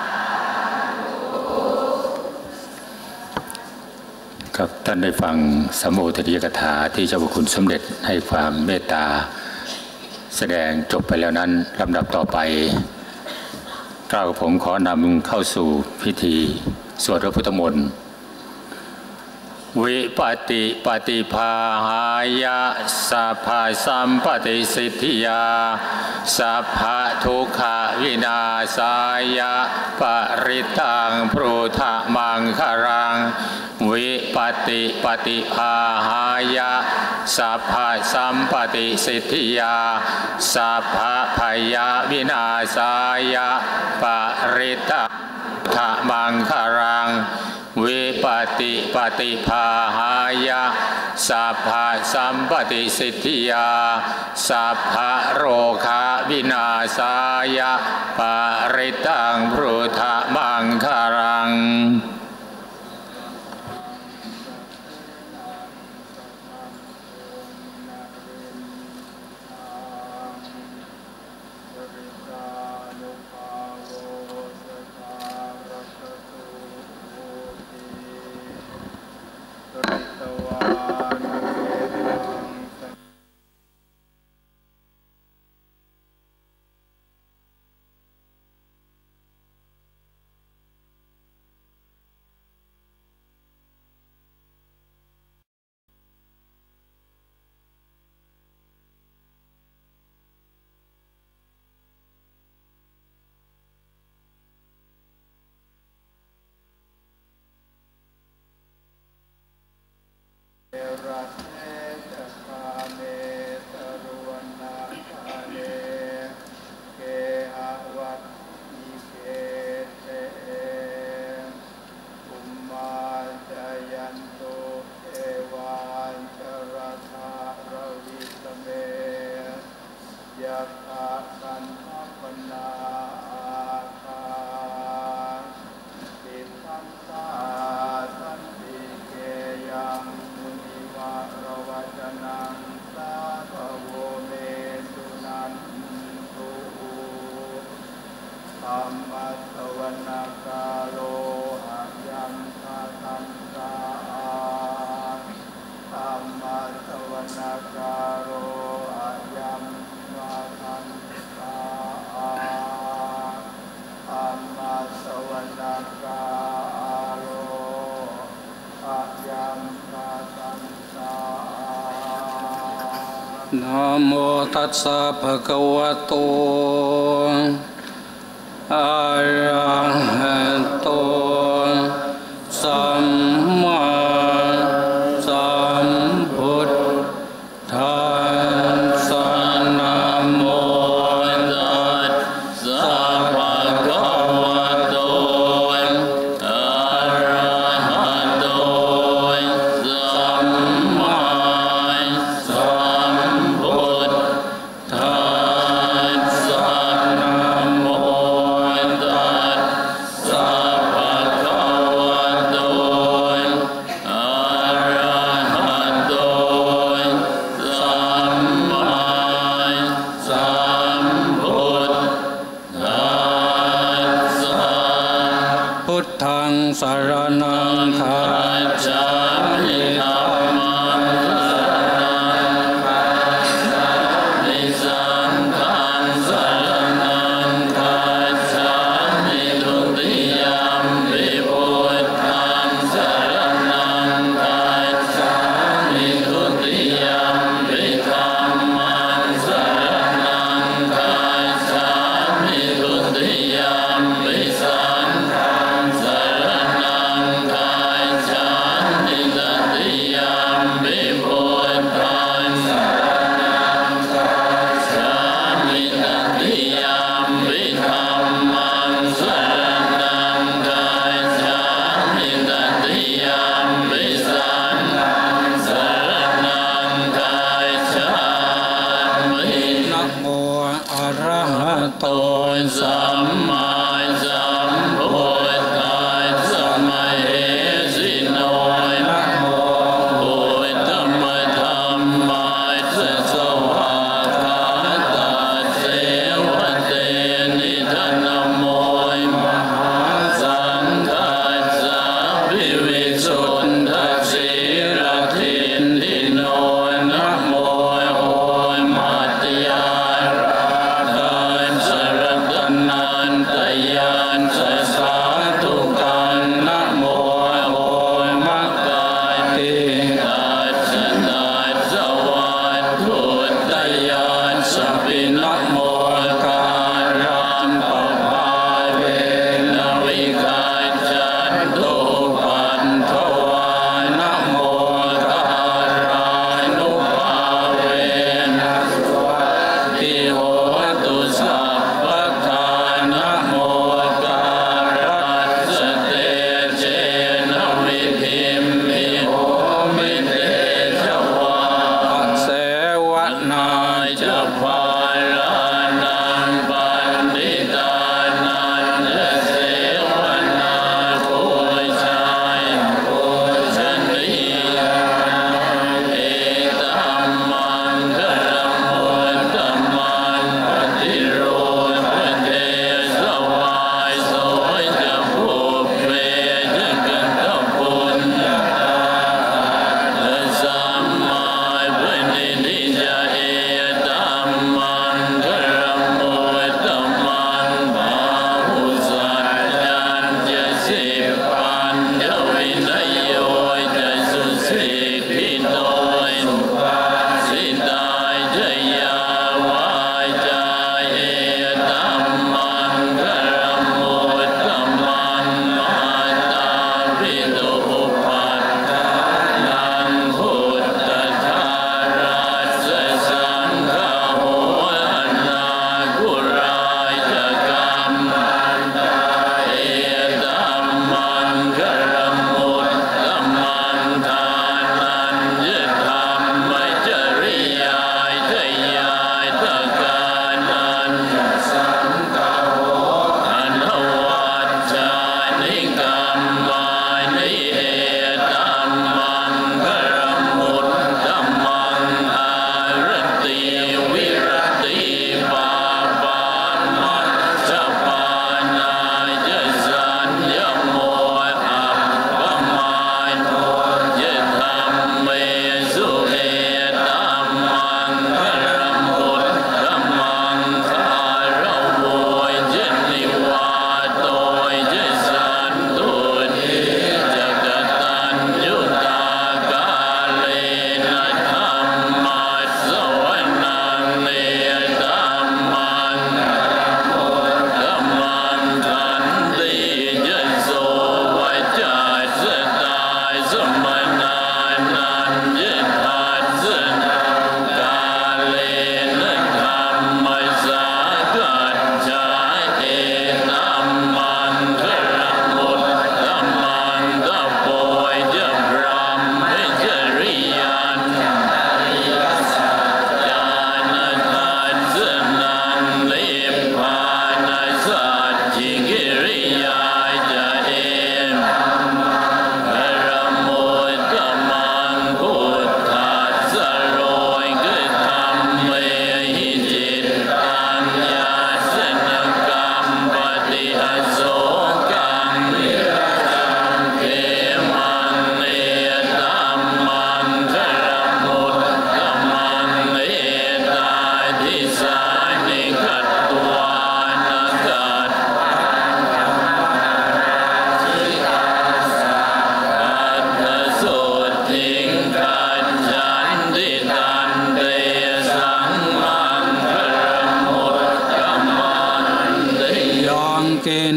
ครับท่านได้ฟังสมโภชนียกถาที่เจ้าพระคุณสมเด็จให้ความเมตตาแสดงจบไปแล้วนั้นลำดับต่อไปกล่าวผมขอนำเข้าสู่พิธีสวดพระพุทธมนต์วิปติปฏิภาหายะสัพพสัมปติสิทธิยาสัพพทุกขวินาศายะปริตังพุทธมังครังวิปติปฏิภาหายะสัพพสัมปติสิทธิยาสัพพพยาวินาศายะปริตังพุทธมังครังวิปติปฏิภาหายะสัพพสัมปติสิทธิยาสัพพโรคาวินาศายะปริตังพุทธมังครังระเนจคาเมตรุวันนาคาเนเกหะวัตถิเกเตอุมมาจายันโตเอวานจรัธารวิสเมยัคขะคันธปนาคาติทังสาสันติเกยังมุนิวารวัจนังสาภโวเมสุนันตุธัมมัสสวนาคาโลอะยัมคาตัมสาธัมมัสสวนาคาโลอะยัมคาตัมสาธัมมัสสวนาคาโลอะยัมคาตัมสานะโมตัสสะภะคะวะโตอะระหะโตสัมมาสัมพุทธัสสะนะโมตัสสะภะคะวะโตอะระหะโตสัมมาสัมพุทธัสสะนะโมตัสสะภะ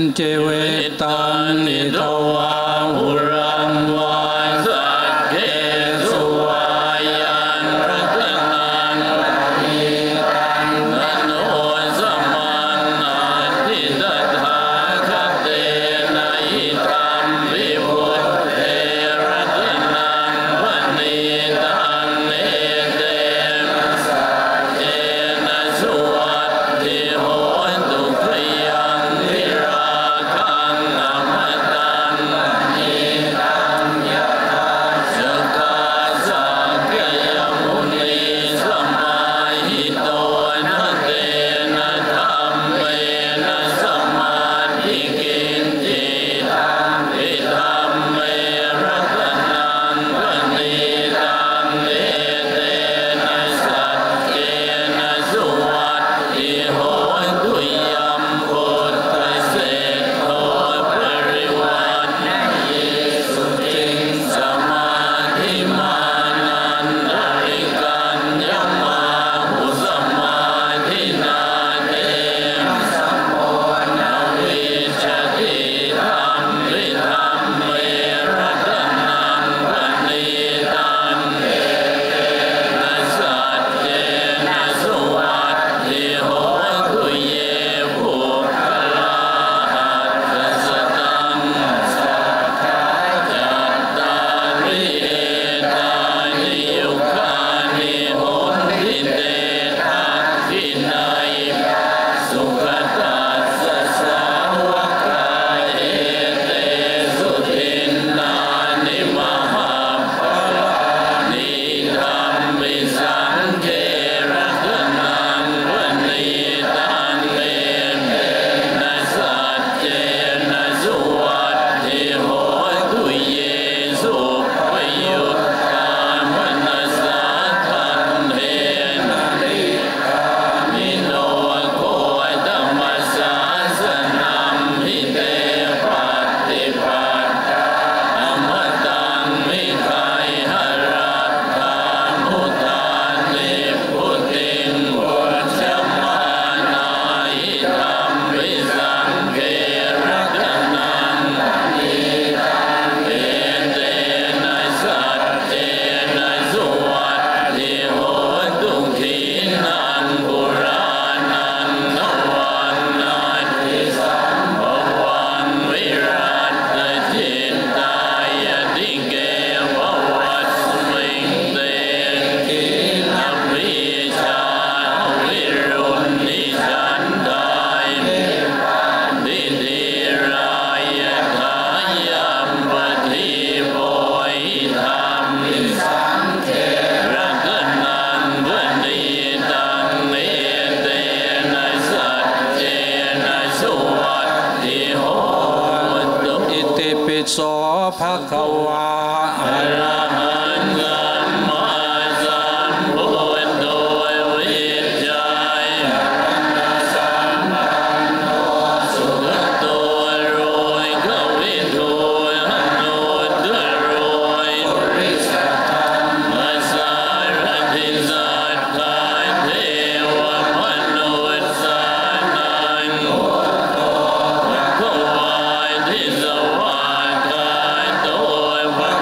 เจเวตังนิทวาหุรังวาสักเกสุวายันรัตนังนิตังนโนสมันนาทิตถาคเตนะอิตัมวิบุตเตรัตนังพนิตังเนเตสัจเจนะสุวัตติโหตุขยังวิราคังอมตังนิตังยะถาสกาสักเกยมุนีสมาหิโตนะเตนะธัมเมนะสมาธิกินจิตังวิธัมเมรัตนังพนิตังเนเตนะสัจเจนะสุวัตติโหตุยัมพุทธเสกโตปริวันยิสุจิงสมาธิมานันตริกัญญมาหุสมาธินาเตสัมโพนวิชติธรรมวิธรรมเมรัตนังพนิตังเนเตนะสัจเจนะสุวัตติโหตุเยภูคลาหัตถสตังสัทธาจัตตาริเอตานิยุคานิโหนติเตทักขินัยสุขตัสสะสาวกาเอเตสุทินนานิมหาภลานิธัมมิสังเกรัตนังวนิตังเมนะสัจเจนะสุวัตติโหตุเยสุปยุตตามนัสสะทันเทนะนิมิโนโคตัมมัสสะสนัมหิเตปัตติปัตตาอมตังมิไคหรัตถามุตานิพุติงวัชมานาหิธัมมิสังเกรัตนังนิตังเอเตนะสัจเจนะสุวัตติโหตุขีนังปุรานังนวันนาทิสัมภวันวิรัตจิตตายติเกววัสมิงเตกินภิชาวิรุณนิสันดายดิติรายทายัมปทิโพหิธรรมสังเขรัตนังพนิตังเนเตนะสัจเจนะสุวัตติโหตุอิติปิโสภะคะวาอะระหังสัมมาสัมพุทโธวิจจายสัมปันโนสุขโตโรยกวิโทหโนตโรยปุริสธรรมสารทิสัทธาเทวมนุษย์สานังโอโตภะคะวาทิสวากาโตภะ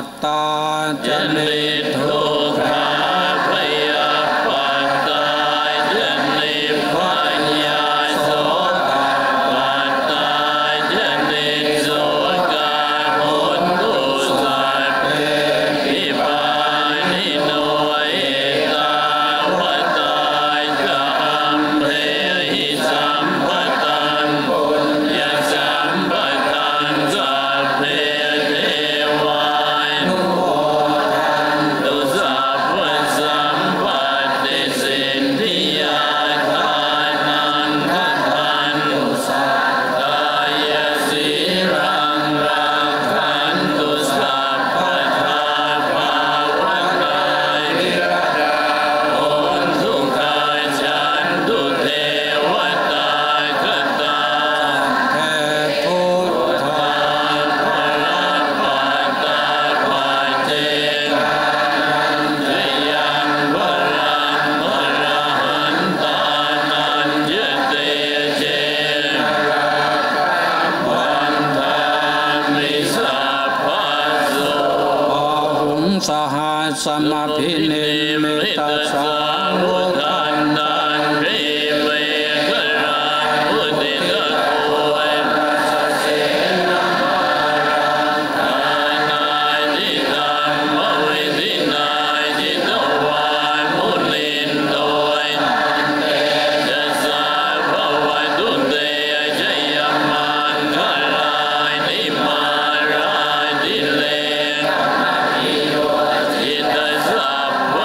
ตตาจนิทุกขาพยาปัตตาจนิปัญญาโสตปัตตาจนิโสกามุตตุสัพเพปิปานิโนเอตาวตาจัมเพหิสัมปตังปุญญสัมปตังสัพเพเทวานุโมทันตุสัพพสัมปติสิทธิยาทานังคัจฉานุสัพกายสีรังรักขันตุสัพพทาภาวกายวิรัตโอนสุขาฉันตุเทวตาคตาแผ่พุทธาภละปัตตาปัจเจกานันจยังวรังวรหันตานันยเตเจระวันทามิสัพพะโสปะหุงสหัสสมภินิมิตสาวุทันตันภิเมฆรังมุติตะโกยรัสเสนมะรังทานายจิตังมวิธินายจิตวามุนินโดยจะสาภวตุเตชยมันคลายนิมารายดิเลกจิตสัพพ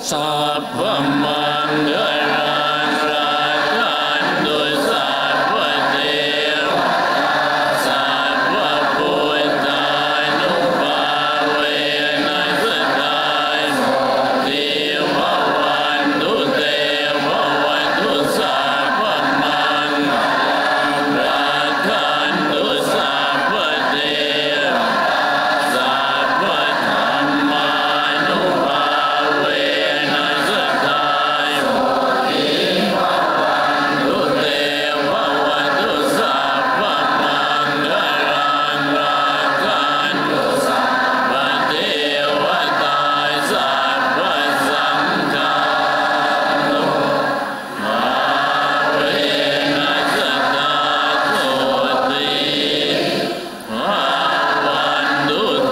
สัพพมังคลังราคันตุสัพพเทวสัพพพุทธานุภาเวนัสสะเทววันตุเตววันตุสัพพมังราคันตุสัพพเทวสัพพธรรมานุภาเวนัสสะเทววันตุเตววันตุสัพพมังคลังราคันตุสัพพเทวตาสัพพสังฆานุภาเวนัสสะโตติภาวันตุเต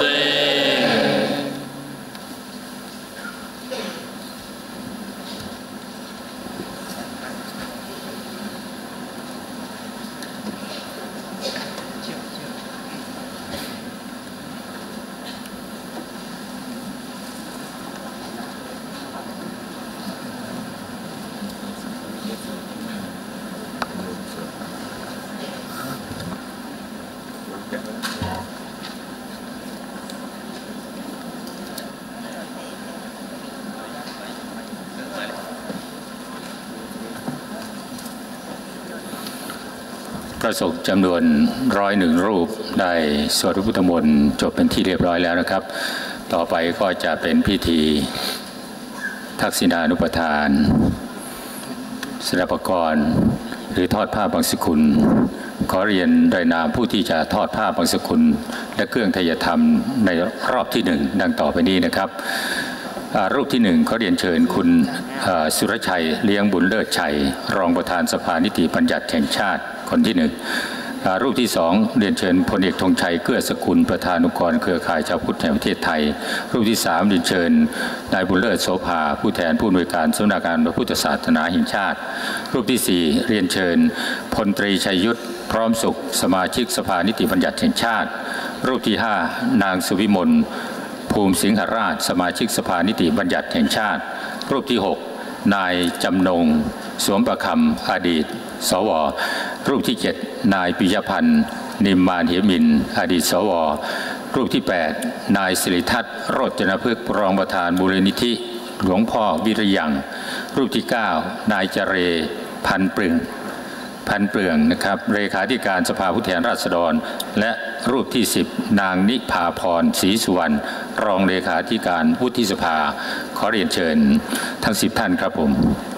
พระสงฆ์จำนวนร้อยหนึ่งรูปได้สวดพระพุทธมนต์จบเป็นที่เรียบร้อยแล้วนะครับต่อไปก็จะเป็นพิธีทักษิณานุปทานศิลปากรหรือทอดผ้าบางสกุลขอเรียนโดยนามผู้ที่จะทอดผ้าบางสกุลและเครื่องไทยธรรมในรอบที่หนึ่งดังต่อไปนี้นะครับรูปที่หนึ่งเขาเรียนเชิญคุณสุรชัยเลี้ยงบุญเลิศชัยรองประธานสภานิติบัญญัติแห่งชาติคนที่หนึ่งรูปที่สองเรียนเชิญพลเอกธงชัยเกื้อสกุลประธานุกรเครือข่ายชาวพุทธแห่งประเทศไทยรูปที่สามเรียนเชิญนายบุญเลิศโสภาผู้แทนผู้อำนวยการสำนักงานพระพุทธศาสนาแห่งชาติรูปที่สี่เรียนเชิญพลตรีชัยยุทธพร้อมสุขสมาชิกสภานิติบัญญัติแห่งชาติรูปที่ห้านางสุวิมลภูมิสิงหราชสมาชิกสภานิติบัญญัติแห่งชาติรูปที่หกนายจำนงสวมประคำอดีตสวรูปที่เจ็ดนายปิยพันธ์นิมมานเหมินอดีตสวรูปที่แปดนายสิริทัศน์โรจนพฤกษ์รองประธานมูลนิธิหลวงพ่อวิริยังรูปที่เก้านายเจเรพันปรึงพันเปลืองนะครับเลขาธิการสภาผู้แทนราษฎรและรูปที่สิบนางนิพาพรศรีสุวรรณรองเลขาธิการวุฒิสภาขอเรียนเชิญทั้งสิบท่านครับผม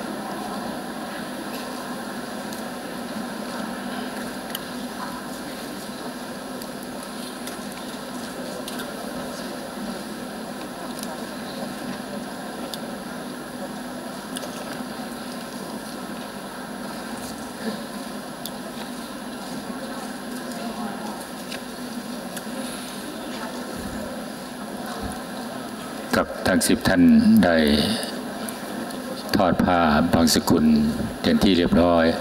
กับทั้งสิบท่านได้ทอดผ้าบางสกุลเป็นที่เรียบร้อย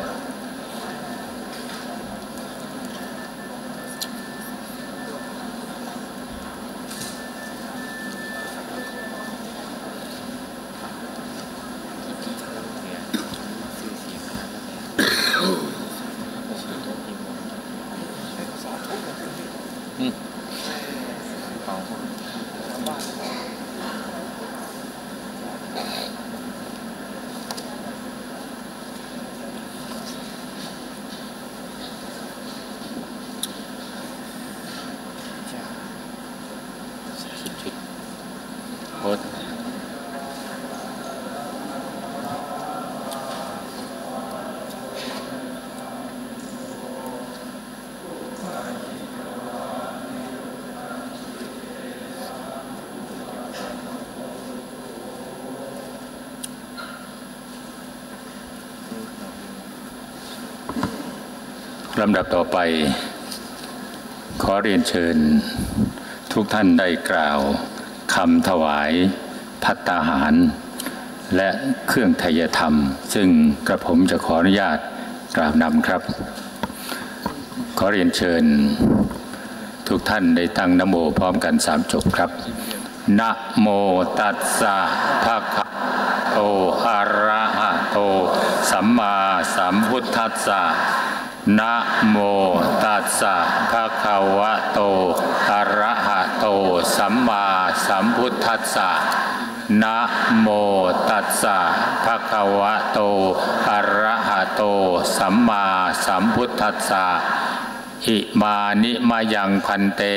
ลำดับต่อไปขอเรียนเชิญทุกท่านได้กล่าวคำถวายภัตตาหารและเครื่องไทยธรรมซึ่งกระผมจะขออนุญาตกล่าวนำครับขอเรียนเชิญทุกท่านได้ตั้งนะโมพร้อมกันสามจบครับนะโมตัสสะภะคะโตอะระหะโตสัมมาสัมพุทธัสสะนะโมตัสสะภะคะวะโตอะระหะโตสัมมาสัมพุทธัสสะนะโมตัสสะภะคะวะโตอะระหะโตสัมมาสัมพุทธัสสะอิมานิมายังพันเต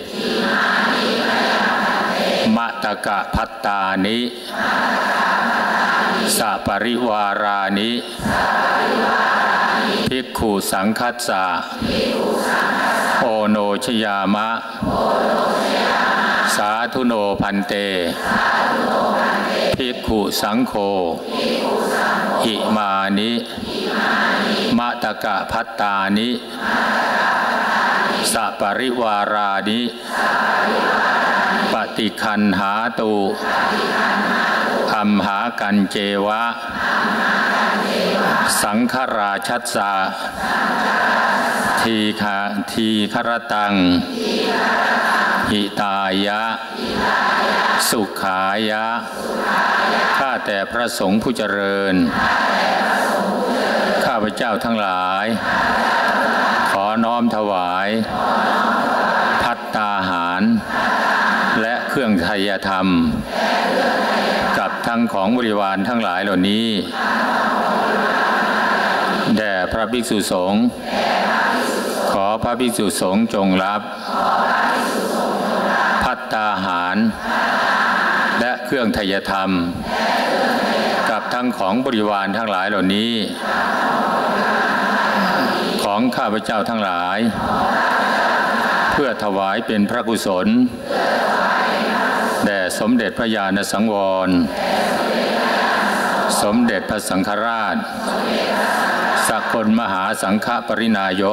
มะตะกะพัตตานิสัปริวารานิภิกขุสังคัสสะโอโนชยามะสาธุโนพันเตภิกขุสังโฆอิมานิมะตะกะพัตตานิสัปริวารานิปฏิคันหาตุอัมหากันเจวะสังฆราชัสสะทีฆาทีฆรตังหิตายะสุขายะข้าแต่พระสงฆ์ผู้เจริญข้าพเจ้าทั้งหลายขอน้อมถวายภัตตาหารและเครื่องไทยธรรมกับทั้งของบริวารทั้งหลายเหล่านี้แด่พระภิกษุสงฆ์ขอพระภิกษุสงฆ์จงรับภัตตาหารและเครื่องไทยธรรมกับทั้งของบริวารทั้งหลายเหล่านี้ของข้าพเจ้าทั้งหลายเพื่อถวายเป็นพระกุศลแด่สมเด็จพระญาณสังวรสมเด็จพระสังฆราชสกลมหาสังฆปรินายก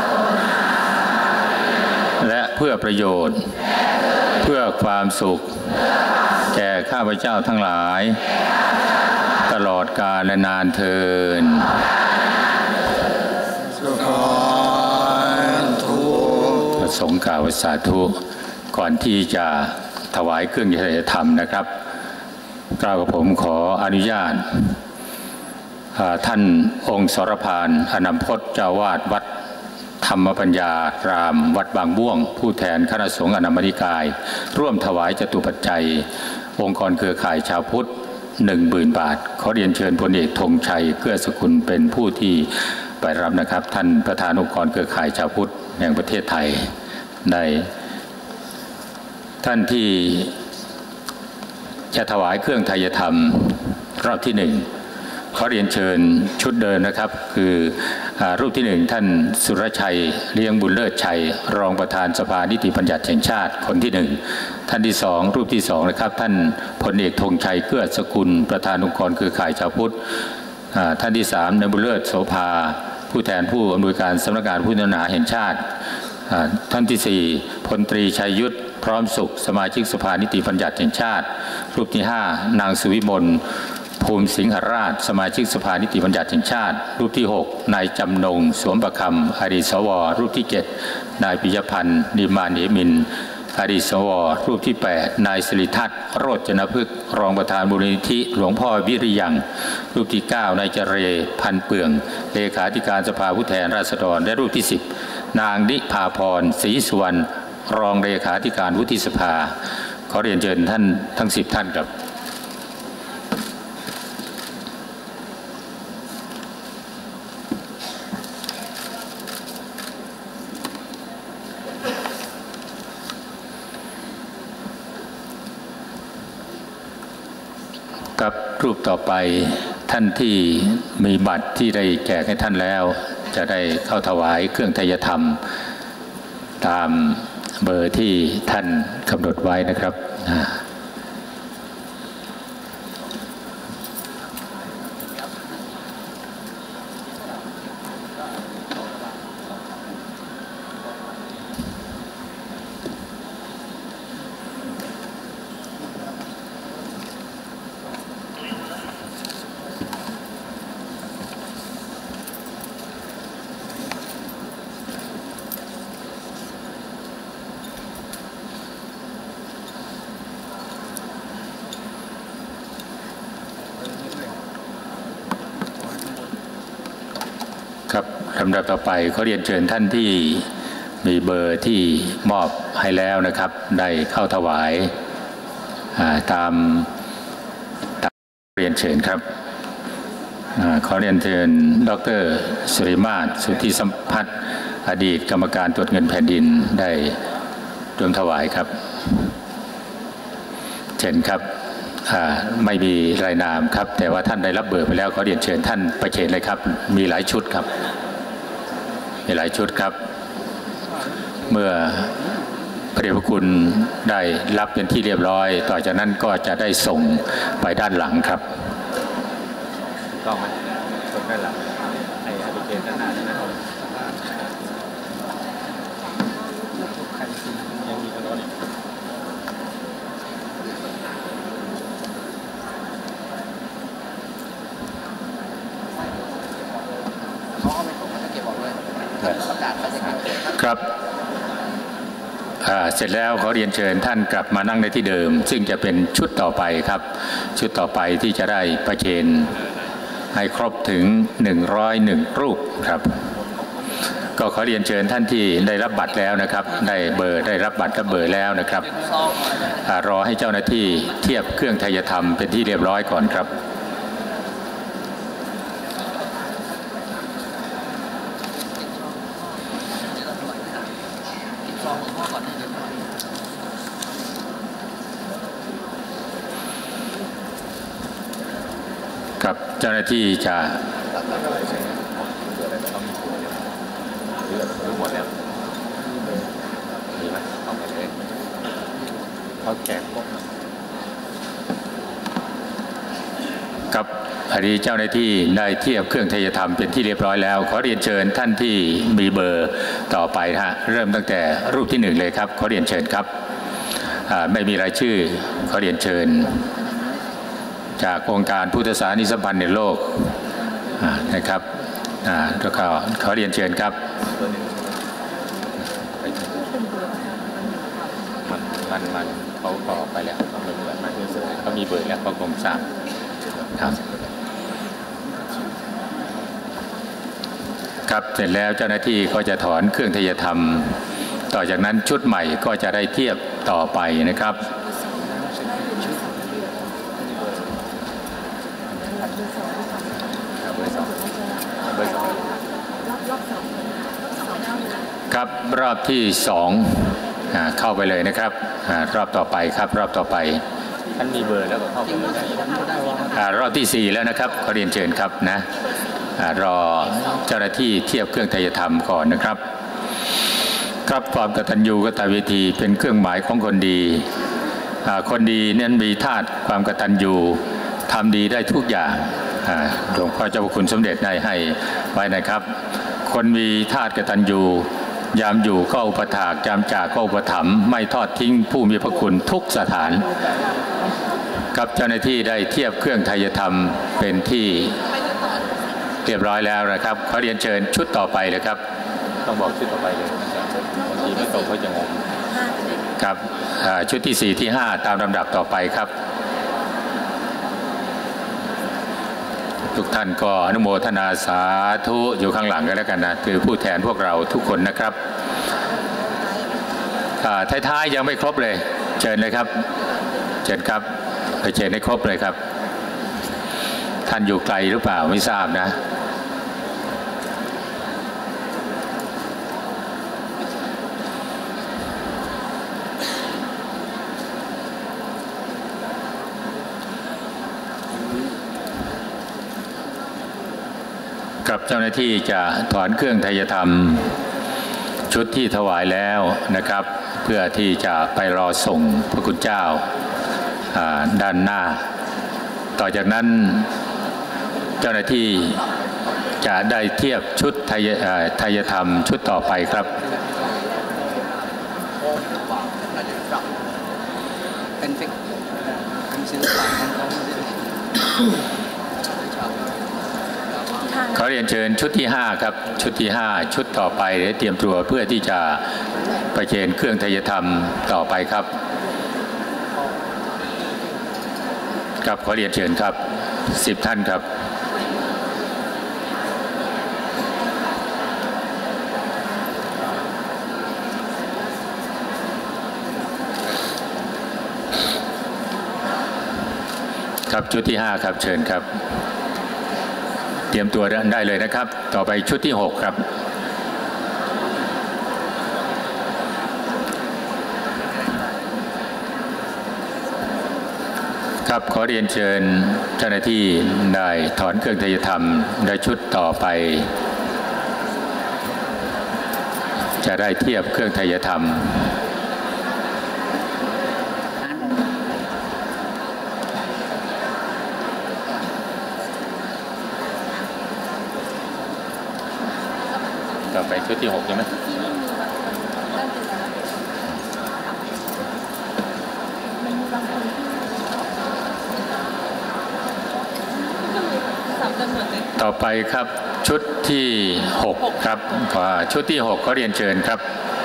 และเพื่อประโยชน์เพื่อความสุขแก่ข้าพเจ้าทั้งหลายตลอดกาลและนานเทอญพระสงฆ์กล่าวสาธุก่อนที่จะถวายเครื่องไทยธรรมนะครับกล่าวกับผมขออนุญาตท่านองค์สรพานอนัมพจน์เจ้าวาดวัดธรรมปัญญารามวัดบางม่วงผู้แทนคณะสงฆ์อนัมมนิกายร่วมถวายจตุปัจจัยองค์กรเครือข่ายชาวพุทธหนึ่งหมื่นบาทขอเรียนเชิญพลเอกธงชัยเกื้อสกุลเป็นผู้ที่ไปรับนะครับท่านประธานองค์กรเครือข่ายชาวพุทธแห่งประเทศไทยได้ท่านที่จะถวายเครื่องไทยธรรมรอบที่หนึ่งขอเรียนเชิญชุดเดินนะครับคือรูปที่หนึ่งท่านสุรชัยเลี้ยงบุญเลิศชัยรองประธานสภานิติบัญญัติแห่งชาติคนที่หนึ่งท่านที่สองรูปที่สองนะครับท่านพลเอกธงชัยเกื้อสกุลประธานองค์กรเครือข่ายชาวพุทธท่านที่สามนายบุญเลิศโสภาผู้แทนผู้อำนวยการสำนักงานผู้พัฒนาแห่งชาติท่านที่สี่พลตรีชัยยุทธพร้อมสุขสมาชิกสภานิติบัญญัติแห่งชาติรูปที่ห้านางสุวิมลภูมิสิงหราชสมาชิกสภานิติบัญญัติแห่งชาติรูปที่หกนายจำนงสวมประคำอดีตสวรูปที่เจ็ดนายปิยพันธ์นิมานเหมินอดีตสวรูปที่แปดนายสิริทัศน์โรจนพฤกษ์รองประธานมูลนิธิหลวงพ่อวิริยังรูปที่เก้านายเจเรพันเปืองเลขาธิการสภาผู้แทนราษฎรและรูปที่สิบนางนิพาพรศรีสุวรรณรองเลขาธิการวุฒิสภาขอเรียนเชิญท่านทั้งสิบท่านครับกับรูปต่อไปท่านที่มีบัตรที่ได้แจกให้ท่านแล้วจะได้เข้าถวายเครื่องไทยธรรมตามเบอร์ที่ท่านกำหนดไว้นะครับลำดับต่อไปเขาเรียนเชิญท่านที่มีเบอร์ที่มอบให้แล้วนะครับได้เข้าถวายตามตามเรียนเชิญครับขอเรียนเชิญดร.สุริมาศสุทธิสัมพัฒน์อดีตกรรมการตรวจเงินแผ่นดินได้ร่วมถวายครับเชิญครับไม่มีรายนามครับแต่ว่าท่านได้รับเบอร์ไปแล้วขอเรียนเชิญท่านประเคนเลยครับมีหลายชุดครับมีหลายชุดครับเมื่อพระเดชพระคุณได้รับเป็นที่เรียบร้อยต่อจากนั้นก็จะได้ส่งไปด้านหลังครับต้องไหมส่งด้านหลังให้ประเคนด้านหน้านะครับยังมีกระโดดอีกครับเสร็จแล้วขอเรียนเชิญท่านกลับมานั่งในที่เดิมซึ่งจะเป็นชุดต่อไปครับชุดต่อไปที่จะได้ประเคนให้ครบถึงหนึ่งร้อยเอ็ดรูปครับก็ขอเรียนเชิญท่านที่ได้รับบัตรแล้วนะครับได้เบอร์ได้รับบัตรกับเบอร์แล้วนะครับรอให้เจ้าหน้าที่เทียบเครื่องไทยธรรมเป็นที่เรียบร้อยก่อนครับครับเจ้าหน้าที่จะเขาแจกครับพอดีเจ้าหน้าที่ได้เทียบเครื่องไทยธรรมเป็นที่เรียบร้อยแล้วขอเรียนเชิญท่านที่มีเบอร์ต่อไปฮะเริ่มตั้งแต่รูปที่หนึ่งเลยครับขอเรียนเชิญครับไม่มีรายชื่อขอเรียนเชิญจากองค์การพุทธศาสนิกสัมพันธ์ในโลกนะครับแล้วก็ขอเรียนเชิญครับมันมันมันเขาขอไปแล้วเขาไม่เหมือนมันเขามีเบอร์แล้วเขาคงทราบครับครับเสร็จแล้วเจ้าหน้าที่ก็จะถอนเครื่องไทยธรรมต่อจากนั้นชุดใหม่ก็จะได้เทียบต่อไปนะครับครับรอบที่สองเข้าไปเลยนะครับรอบต่อไปครับรอบต่อไปท่านมีเบอร์แล้วก็เข้าไปเลยรอบที่สี่แล้วนะครับขอเรียนเชิญครับนะรอเจ้าหน้าที่เทียบเครื่องไทยธรรมก่อนนะครับครับความกตัญญูกตเวทีเป็นเครื่องหมายของคนดีคนดีนั้นมีธาตุความกตัญญูทำดีได้ทุกอย่างหลวงพ่อเจ้าพระคุณสมเด็จได้ให้ไว้นะครับคนมีธาตุกตัญญูยามอยู่ก็อุปถากยามจากก็อุปถัมภ์ไม่ทอดทิ้งผู้มีพระคุณทุกสถานกับเจ้าหน้าที่ได้เทียบเครื่องไทยธรรมเป็นที่เรียบร้อยแล้วนะครับขอเรียนเชิญชุดต่อไปเลยครับต้องบอกชุดต่อไปเลยบางทีไม่ตรงเขาจะงงครับชุดที่สี่ที่ห้าตามลำดับต่อไปครับทุกท่านก็อนุโมทนาสาธุอยู่ข้างหลังกันแล้วกันนะคือผู้แทนพวกเราทุกคนนะครับท้ายๆยังไม่ครบเลยเชิญเลยครับเชิญครับไปเชิญให้ครบเลยครับท่านอยู่ไกลหรือเปล่าไม่ทราบนะกับเจ้าหน้าที่จะถอนเครื่องไทยธรรมชุดที่ถวายแล้วนะครับเพื่อที่จะไปรอส่งพระคุณเจ้าด้านหน้าต่อจากนั้นเจ้าหน้าที่จะได้เทียบชุดไทยไทยธรรมชุดต่อไปครับเป็นฟิกเป็นศิลปะของเขาขอเรียนเชิญชุดที่ห้าครับชุดที่ห้าชุดต่อไปเตรียมตัวเพื่อที่จะประเคนเครื่องไทยธรรมต่อไปครับครับขอเรียนเชิญครับสิบท่านครับครับชุดที่ห้าครับเชิญครับเตรียมตัวได้เลยนะครับต่อไปชุดที่หกครับครับขอเรียนเชิญเจ้าหน้าที่ได้ถอนเครื่องไทยธรรมได้ชุดต่อไปจะได้เทียบเครื่องไทยธรรมต่อไปชุดที่หกใช่ไหมต่อไปครับชุดที่หกครับชุดที่หกก็เรียนเชิญครับ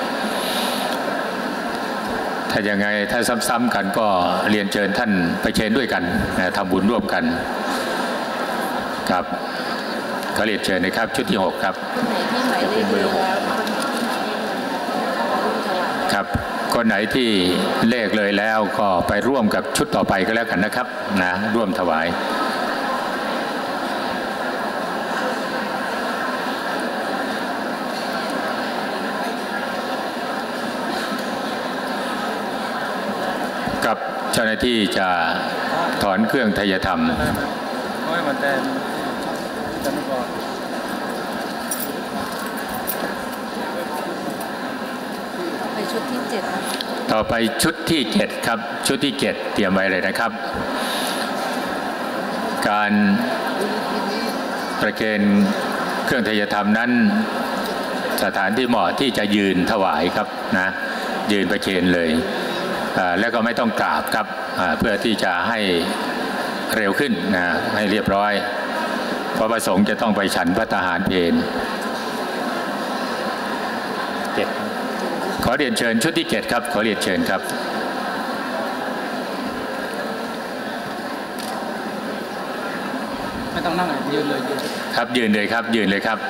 ถ้ายังไงถ้าซ้ำๆกันก็เรียนเชิญท่านไปเชิญด้วยกันทำบุญร่วมกันครับก็เรียนเชิญนะครับชุดที่หกครับครับคนไหนที่เลขเลยแล้วก็ไปร่วมกับชุดต่อไปก็แล้วกันนะครับนะร่วมถวายกับเจ้าหน้าที่จะถอนเครื่องไทยธรรมไปชุดที่เจ็ดต่อไปชุดที่เจ็ดครับชุดที่เจ็ดเตรียมไว้เลยนะครับการประเคนเครื่องไทยธรรมนั้นสถานที่เหมาะที่จะยืนถวายครับนะยืนประเคนเลยแล้วก็ไม่ต้องกราบครับเพื่อที่จะให้เร็วขึ้นนะให้เรียบร้อยเพราะประสงค์จะต้องไปฉันภัตตาหารเพลเจ็ดขอเรียนเชิญชุดที่เจ็ดครับขอเรียนเชิญครับไม่ต้องนั่งยืนเลยครับยืนเลยครับยืนเลยครับ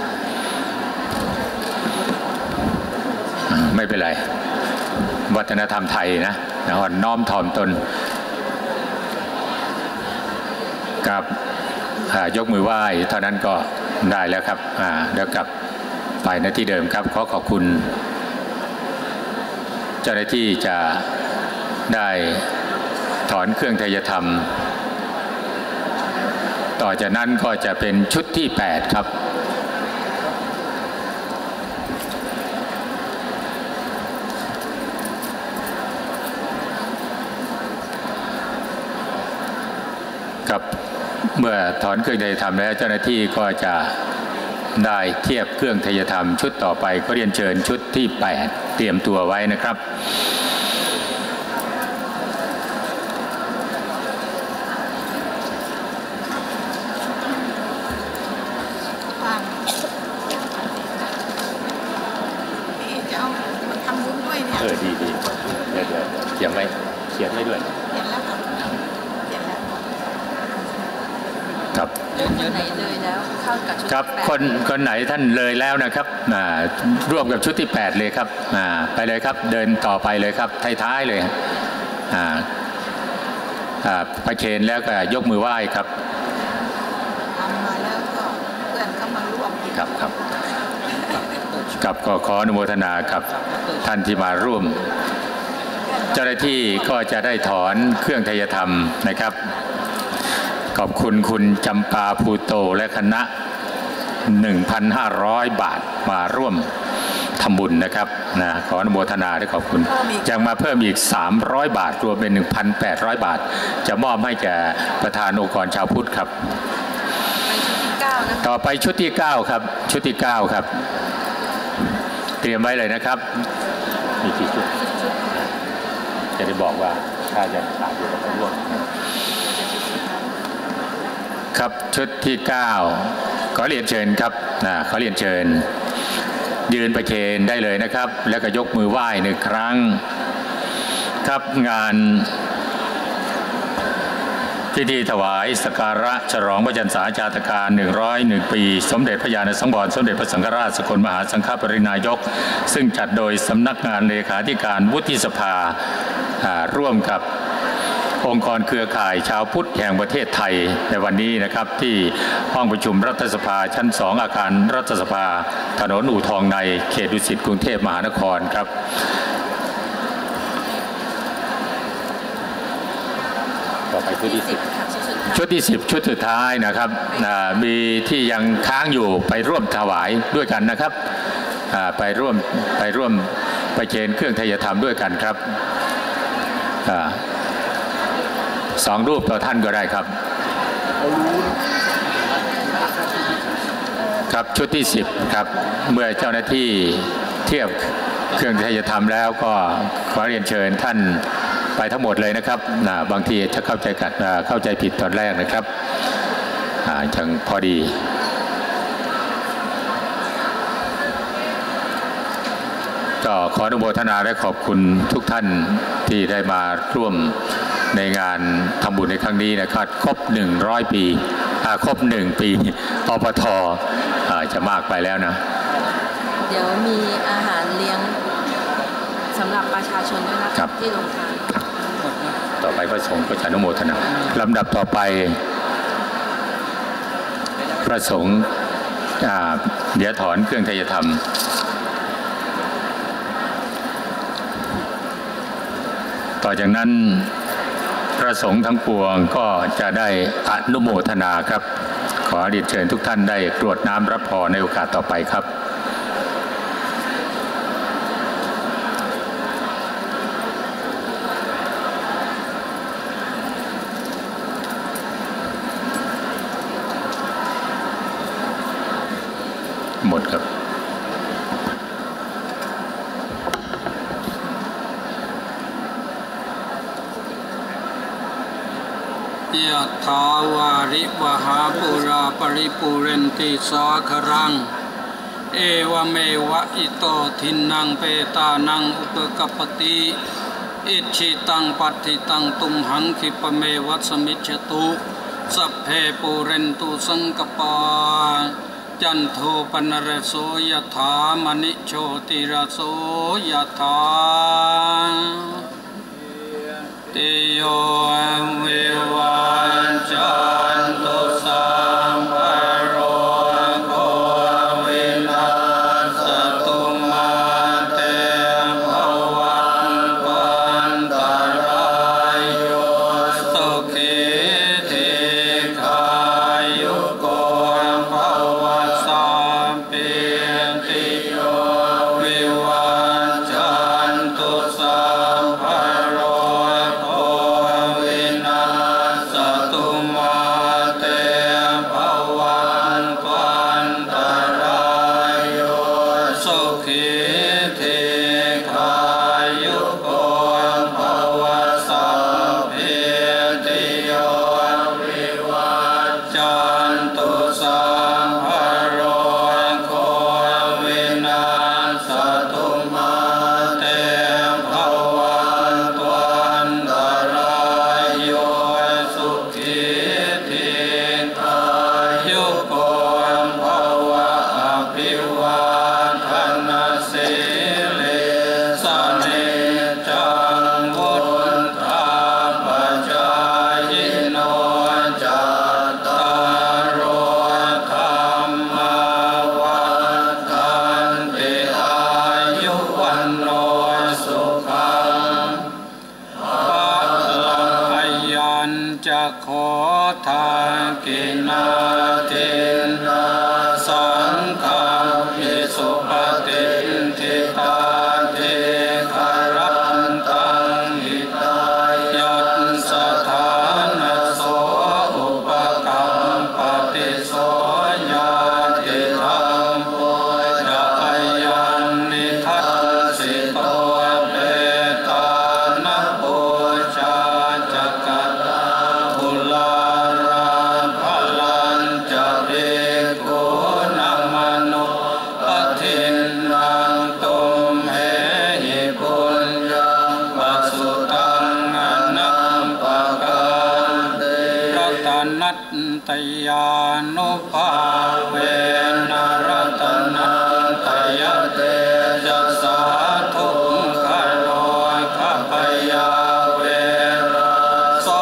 ไม่เป็นไรวัฒนธรรมไทยนะอ่อนน้อมถ่อมตนกับยกมือไหว้เท่านั้นก็ได้แล้วครับเดี๋ยวกลับไปณที่เดิมครับขอขอบคุณเจ้าหน้าที่จะได้ถอนเครื่องไทยธรรมต่อจากนั้นก็จะเป็นชุดที่แปดครับครับเมื่อถอนเครื่องไทยธรรมแล้วเจ้าหน้าที่ก็จะได้เทียบเครื่องไทยธรรมชุดต่อไปก็เรียนเชิญชุดที่แปดเตรียมตัวไว้นะครับเออดีดีเดี๋ยวเดี๋ยวเขียนไว้เขียนไว้ด้วยครับครับคนคนไหนท่านเลยแล้วนะครับร่วมกับชุดที่แปดเลยครับไปเลยครับเดินต่อไปเลยครับท้ายๆเลยประเคนแล้วก็ยกมือไหว้ครับทำมาแล้วก็เพื่อนเข้ามาร่วมครับครับกับขอขออนุโมทนากับท่านที่มาร่วมเจ้าหน้าที่ก็จะได้ถอนเครื่องไทยธรรมนะครับขอบคุณคุณจำปาภูโตและคณะ หนึ่งพันห้าร้อย บาทมาร่วมทำบุญนะครับนะขออนุโมทนาและขอบคุณยังมาเพิ่มอีกสามร้อยบาทรวมเป็น หนึ่งพันแปดร้อย บาทจะมอบให้แก่ประธานองค์กรชาวพุทธครับต่อไปชุดที่เก้าครับชุดที่เก้าครับเตรียมไว้เลยนะครับมีกี่ชุดจะได้บอกว่าถ้ายังขาดอยู่ก็ต้องร่วมครับชุดที่เก้าขอเรียนเชิญครับนะขอเรียนเชิญยืนประเคนได้เลยนะครับแล้วก็ยกมือไหว้หนึ่งครั้งครับงานพิธีถวายสักการะฉลองพระพรรษาชาตการหนึ่งร้อยเอ็ดปีสมเด็จพระญาณสังวรสมเด็จพระสังฆราชสกลมหาสังฆปรินายกซึ่งจัดโดยสำนักงานเลขาธิการวุฒิสภาร่วมกับองค์กรเครือข่ายชาวพุทธแห่งประเทศไทยในวันนี้นะครับที่ห้องประชุมรัฐสภาชั้นสองอาคารรัฐสภาถนนอู่ทองในเขตดุสิตกรุงเทพมหานครครับต่อไปชุดที่สิบชุดที่สิบชุดสุดท้ายนะครับมีที่ยังค้างอยู่ไปร่วมถวายด้วยกันนะครับไปร่วมไปร่วมไปเชนเครื่องไทยธรรมด้วยกันครับสองรูปต่อท่านก็ได้ครับครับชุดที่สิบครับเมื่อเจ้าหน้าที่เทียบเครื่องไทยธรรมแล้วก็ขอเรียนเชิญท่านไปทั้งหมดเลยนะครับบางทีจะเข้าใจกันเข้าใจผิดตอนแรกนะครับจังพอดีก็ขออนุโมทนาและขอบคุณทุกท่านที่ได้มาร่วมในงานทำบุญในครั้งนี้นะครับครบหนึ่งร้อยปีครบหนึ่งปีอปทจะมากไปแล้วนะเดี๋ยวมีอาหารเลี้ยงสำหรับประชาชนด้วยนะครับที่โรงทานต่อไปพระสงฆ์ก็จะอนุโมทนาลำดับต่อไปพระสงฆ์เดี๋ยวถอนเครื่องไทยธรรมต่อจากนั้นพระสงฆ์ทั้งปวงก็จะได้อนุโมทนาครับขอเรียนเชิญทุกท่านได้กรวดน้ำรับพรในโอกาสต่อไปครับหมดครับยะถาวาริวหาปุราปริปุเรนติสาครังเอวเมวะอิโตทินังเปตานังอุปกัปปติอิชิตังปัตติตังตุมหังคิปเมวัสมิจตุสัพเพปุเรนตุสังกปาจันโทปนรโสยถามณิโชติรโสยถาติโยวิวันจันตุสัมภโรโควินาศตุมาเตภวันวันตรายโยสุขิธิขายุโกภวสัมปิติโยวิวันจันตุสัมภโรขอทานกินาทินาสังฆาภิสุปฏิทิตาเทคารันตังหิตายัตสถานะโสอุปกัมปติโสญาติธรรมโพจายันนิทัสสิโตเปตานะโพชาจักตาบุลาราภลันจะเรโกนัมโนปทินนังตุมเหหิปุญญังปัสสุตังอนัมปะกันติรัตนัตตยานุภาเวนะรัตนัตตยเตจะสาทุกขโลขพยาเวระโส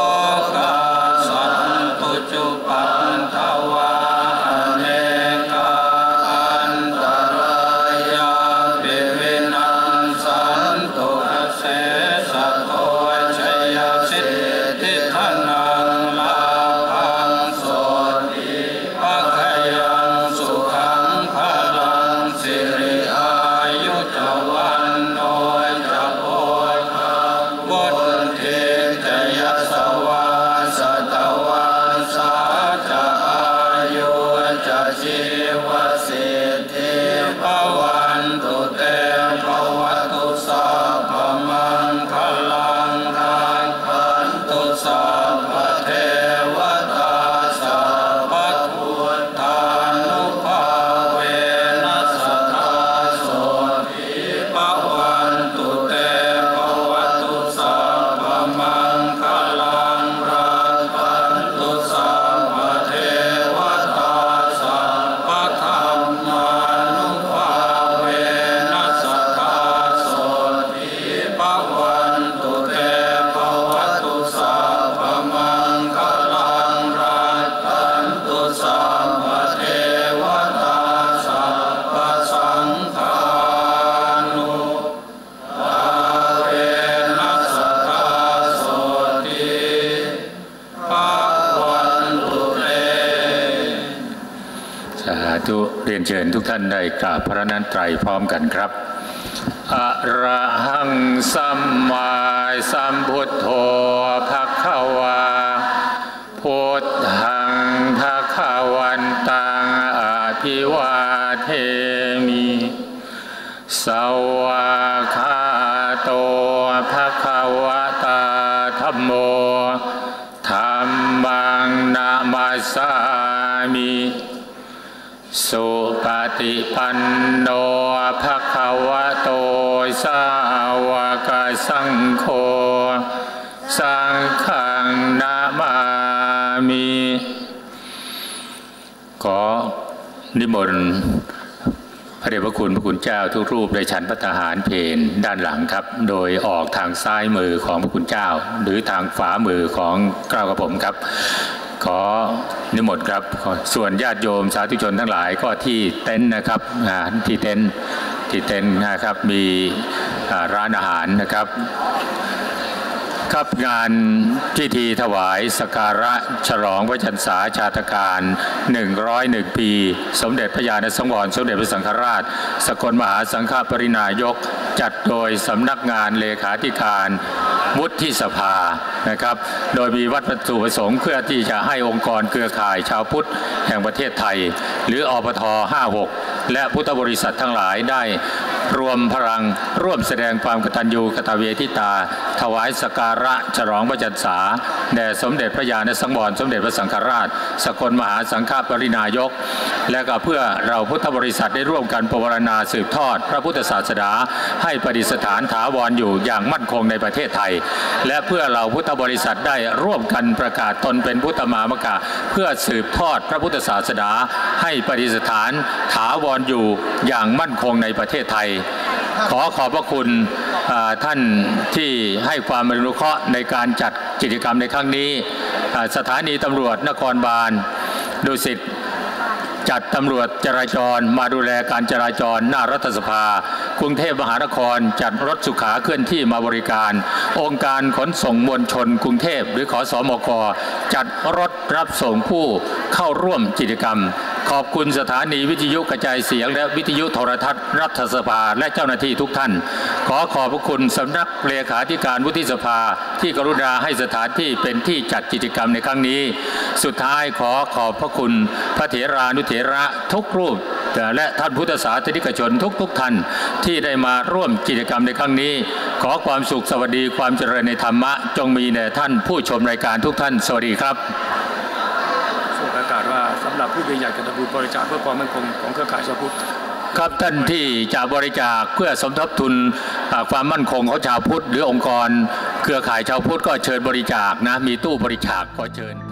ธุเรียนเชิญทุกท่านได้กราบพระนันตรัยพร้อมกันครับอะระหังสัมมาสัมพุทโธภควาพุทธังภควันตังอภิวาเทมิสวากขาโตภควตาธัมโมธัมมังนะมัสสามิสุปฏิปันโนภควโตสาวกสังโฆสังฆังนะมามิขอนิมนต์พระเดชพระคุณพระคุณเจ้าทุกรูปได้ฉันภัตตาหารเพลด้านหลังครับโดยออกทางซ้ายมือของพระคุณเจ้าหรือทางขวามือของเกล้ากระผมครับขอนิมนต์ครับส่วนญาติโยมสาธุชนทั้งหลายก็ที่เต็นท์นะครับที่เต็นท์ที่เต็นท์นะครับมีร้านอาหารนะครับครับงานพิธีถวายสักการะฉลองพระพรรษาชาตการหนึ่งร้อยเอ็ดปีสมเด็จพระญาณสังวรสมเด็จพระสังฆราชสกลมหาสังฆปรินายกจัดโดยสำนักงานเลขาธิการวุฒิสภานะครับโดยมีวัตถุประสงค์เพื่อที่จะให้องค์กรเครือข่ายชาวพุทธแห่งประเทศไทยหรืออปทห้าหกและพุทธบริษัททั้งหลายได้รวมพลังร่วมแสดงความกตัญญูกตเวทิตาถวายสักการะฉลองพระพรรษาแด่สมเด็จพระญาณสังวรสมเด็จพระสังฆราชสกลมหาสังฆปรินายกและก็เพื่อเราพุทธบริษัทได้ร่วมกันปวารณาสืบทอดพระพุทธศาสนาให้ประดิษฐานถาวรอยู่อย่างมั่นคงในประเทศไทยและเพื่อเราพุทธบริษัทได้ร่วมกันประกาศตนเป็นพุทธมามกะเพื่อสืบทอดพระพุทธศาสนาให้ประดิษฐานถาวรอยู่อย่างมั่นคงในประเทศไทยขอขอบพระคุณท่านที่ให้ความอนุเคราะห์ในการจัดกิจกรรมในครั้งนี้สถานีตำรวจนครบาลดุสิตจัดตำรวจจราจรมาดูแลการจราจรหน้ารัฐสภากรุงเทพมหานครจัดรถสุขาเคลื่อนที่มาบริการองค์การขนส่งมวลชนกรุงเทพหรือขสมกจัดรถรับส่งผู้เข้าร่วมกิจกรรมขอบคุณสถานีวิทยุกระจายเสียงและวิทยุโทรทัศน์รัฐสภาและเจ้าหน้าที่ทุกท่านขอขอบพระคุณสำนักเลขาธิการวุฒิสภาที่กรุณาให้สถานที่เป็นที่จัดกิจกรรมในครั้งนี้สุดท้ายขอขอบพระคุณพระเถรานุเถระทุกรูปและท่านพุทธศาสนิกชนทุกๆท่านที่ได้มาร่วมกิจกรรมในครั้งนี้ขอความสุขสวัสดีความเจริญในธรรมะจงมีแด่ท่านผู้ชมรายการทุกท่านสวัสดีครับประกาศว่าสำหรับผู้ที่อยากจะทำบุญบริจาคเพื่อความมั่นคงของเครือข่ายชาวพุทธครับท่านที่จะบริจาคเพื่อสมทบทุนความมั่นคงของชาวพุทธหรือองค์กรเครือข่ายชาวพุทธก็เชิญบริจาคนะมีตู้บริจาคก็เชิญ